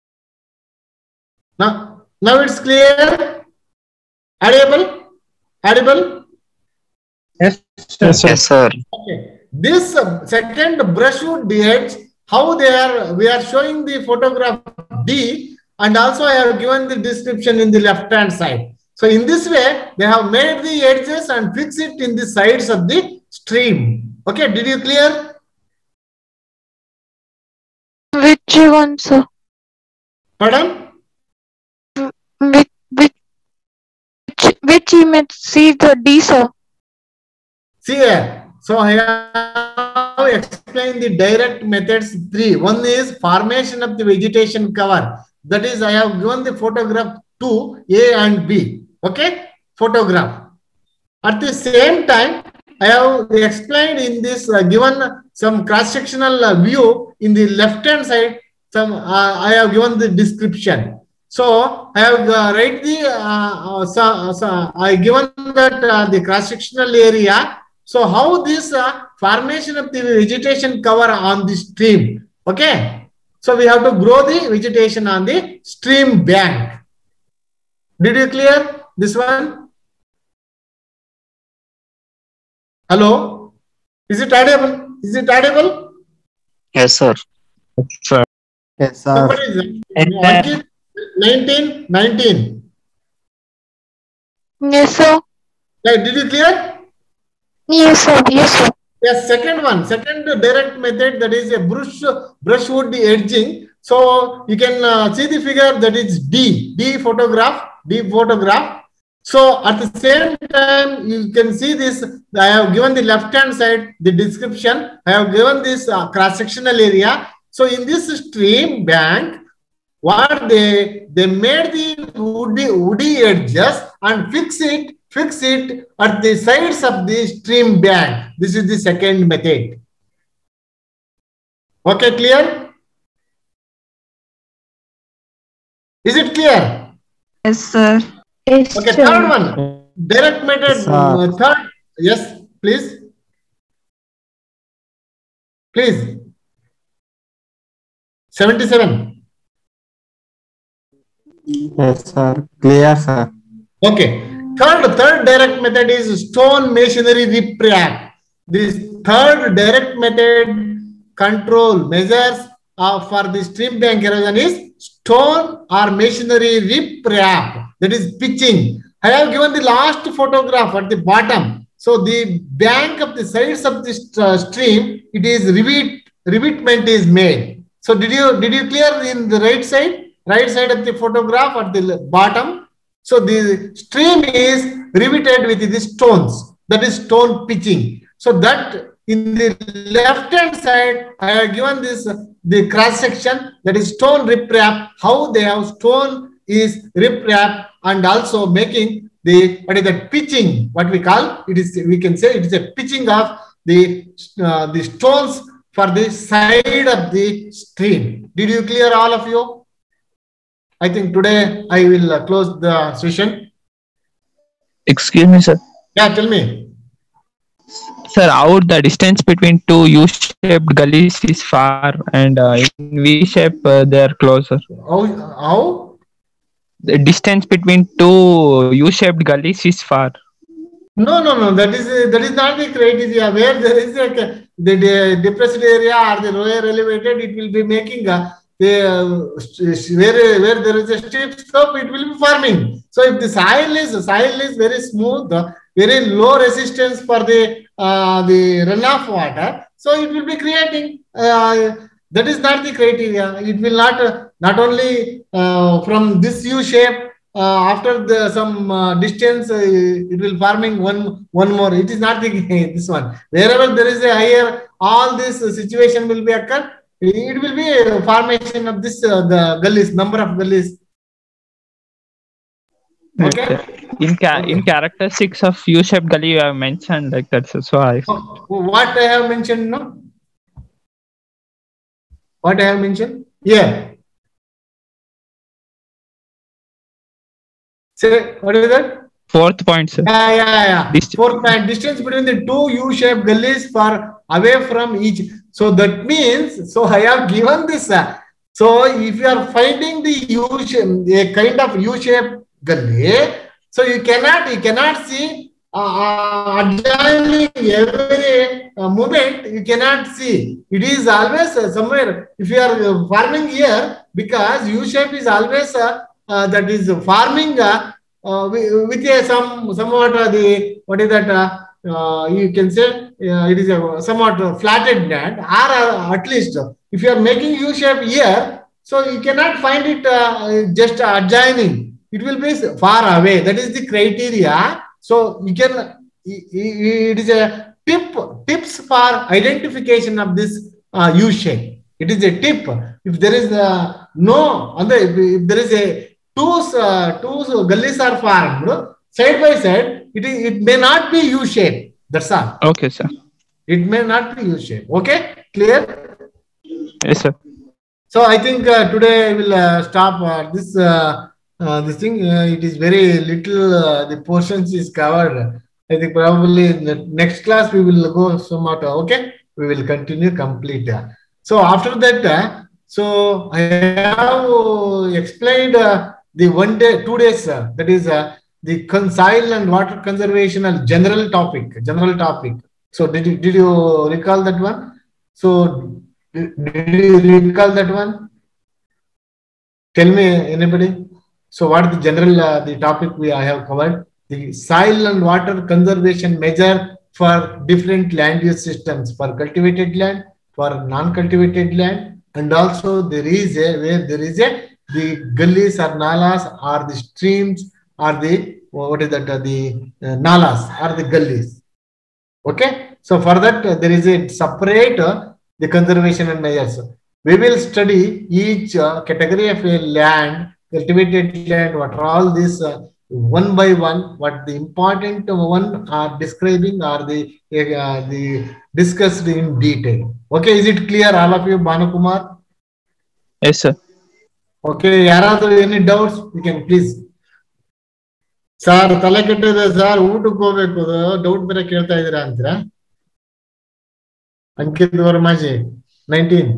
Now, now it's clear? Audible? Audible? Yes, sir. Yes, sir. Okay. This uh, second brushwood edge, how they are, we are showing the photograph D, and also I have given the description in the left hand side. So in this way, they have made the edges and fix it in the sides of the stream. Okay, did you clear? Which one, sir? Pardon? Which which which, which image? See the D, sir. See here. So I have explained the direct methods three. One is formation of the vegetation cover. That is, I have given the photograph two, A and B. Okay, photograph. At the same time, I have explained in this, uh, given some cross-sectional uh, view in the left-hand side. Some uh, I have given the description. So I have uh, write the uh, uh, so, so I given that uh, the cross-sectional area. So how this uh, formation of the vegetation cover on the stream. Okay. So we have to grow the vegetation on the stream bank. Did you clear this one? Hello? Is it audible? Is it audible? Yes, sir. Yes, sir. Somebody is Ankit, nineteen, nineteen. Yes, sir. Right, did you clear? Yes, sir. Yes, sir. Yes, second one, second direct method, that is a brush brushwood edging. So you can uh, see the figure, that is D, D photograph, D photograph. So at the same time, you can see this. I have given the left hand side the description. I have given this uh, cross sectional area. So in this stream bank, what they they made the woody woody edges and fix it. Fix it at the sides of the stream bank. This is the second method. Okay, clear? Is it clear? Yes, sir. Yes, Okay, sir. third one. Direct method. Yes, sir. uh, third. Yes, please. Please. seventy-seven. Yes, sir. Clear, sir. Okay. Third, third direct method is stone masonry riprap. This third direct method control measures uh, for the stream bank erosion is stone or masonry riprap. That is pitching. I have given the last photograph at the bottom. So the bank of the sides of this uh, stream, it is rivet, revetment is made. So did you did you clear in the right side, right side of the photograph at the bottom? So the stream is riveted with the stones. That is stone pitching. So that in the left hand side, I have given this uh, the cross section, that is stone riprap. How they have stone is riprap and also making the what is that pitching? What we call it is we can say it is a pitching of the uh, the stones for the side of the stream. Did you clear all of you? I think today I will uh, close the session. Excuse me, sir. Yeah, tell me. Sir, how the distance between two U-shaped gullies is far, and uh, in V-shape uh, they are closer. How? How? The distance between two U-shaped gullies is far. No, no, no. That is uh, that is not the criteria. Where there is a the, the depressed area or the lower elevated, it will be making a the uh, where where there is a steep slope, it will be forming. So if the soil is soil is very smooth, very low resistance for the uh, the runoff water, so it will be creating. Uh, that is not the criteria. It will not uh, not only uh, from this U shape. Uh, after the some uh, distance, uh, it will forming one one more. It is not the this one. Wherever there is a higher, all this uh, situation will be occur. It will be a formation of this uh, the gullies, number of gullies. Okay. In ca in characteristics of U-shaped gully, you have mentioned like that. So, so I. Oh, what I have mentioned, no. What I have mentioned? Yeah. Say, what is that? Fourth point, sir. Yeah, yeah, yeah. Dist Fourth point, distance between the two U-shaped gullies for away from each. So that means, so I have given this uh, So if you are finding the U shape, a kind of U-shaped gully, so you cannot you cannot see uh, adjoining every uh, moment. You cannot see. It is always uh, somewhere. If you are uh, farming here, because U-shape is always uh, uh, that is farming uh, uh, with, with a some somewhat uh, the what is that uh, uh, you can say uh, it is a somewhat uh, flattened land, or uh, at least uh, if you are making U-shape here, so you cannot find it uh, just adjoining. It will be far away. That is the criteria. So you can. It is a tip tips for identification of this uh, U-shape. It is a tip. If there is uh, no, if, if there is a two uh, two gullies are formed side by side, it is it may not be U-shape. That's all. Okay, sir. It may not be U-shape. Okay, clear? Yes, sir. So I think uh, today I will uh, stop uh, this uh, uh, this thing. Uh, it is very little. Uh, the portions is covered. I think probably in the next class we will go somewhat. Uh, okay, we will continue complete. Uh. So after that, uh, so I have uh, explained uh, the one day, two days. Uh, that is uh, the soil and water conservation and general topic. General topic. So did you, did you recall that one? So. Did you recall that one? Tell me, anybody. So, what is the general uh, the topic we I have covered? The soil and water conservation measure for different land use systems, for cultivated land, for non-cultivated land, and also there is a where there is a the gullies or nalas or the streams or the what is that uh, the uh, nalas or the gullies. Okay. So for that uh, there is a separate. Uh, the conservation and measures. We will study each uh, category of a land, cultivated land, what are all this uh, one by one, what the important one are describing or the, uh, the discussed in detail. Okay, is it clear all of you, Bhanu Kumar? Yes, sir. Okay, yaradru any doubts? You can please. Sir, tale kettide sir, ಊಟಕ್ಕೆ ಹೋಗಬೇಕು doubt ಬೇರೆ ಕೇಳ್ತಾ ಇದ್ದೀರಾ ಅಂತೀರಾ? Ankit Varmaji, nineteen.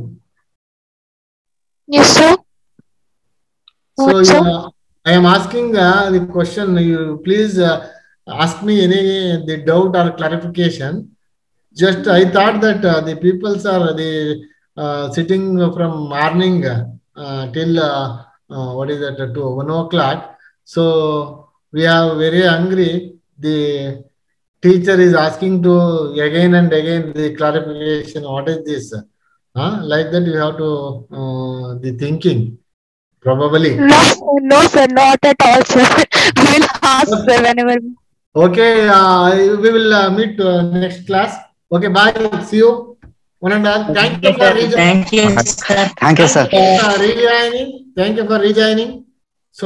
Yes, sir. So What, sir? uh, I am asking uh, the question. You please uh, ask me any the doubt or clarification. Just I thought that uh, the peoples are the uh, sitting from morning uh, till uh, uh, what is that to one o'clock. So we are very hungry. The teacher is asking to again and again the clarification. What is this? Huh? Like that you have to uh, the thinking probably. No, no, sir, not at all, sir. We will ask sir whenever. Okay, uh, we will uh, meet uh, next class. Okay, bye. See you. One and all. Thank you for rejoining. Thank you, sir. Thank you, sir. Uh, rejoining. Thank you for rejoining. So,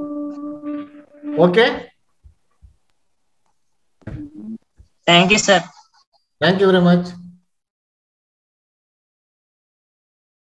okay. Thank you, sir. Thank you very much.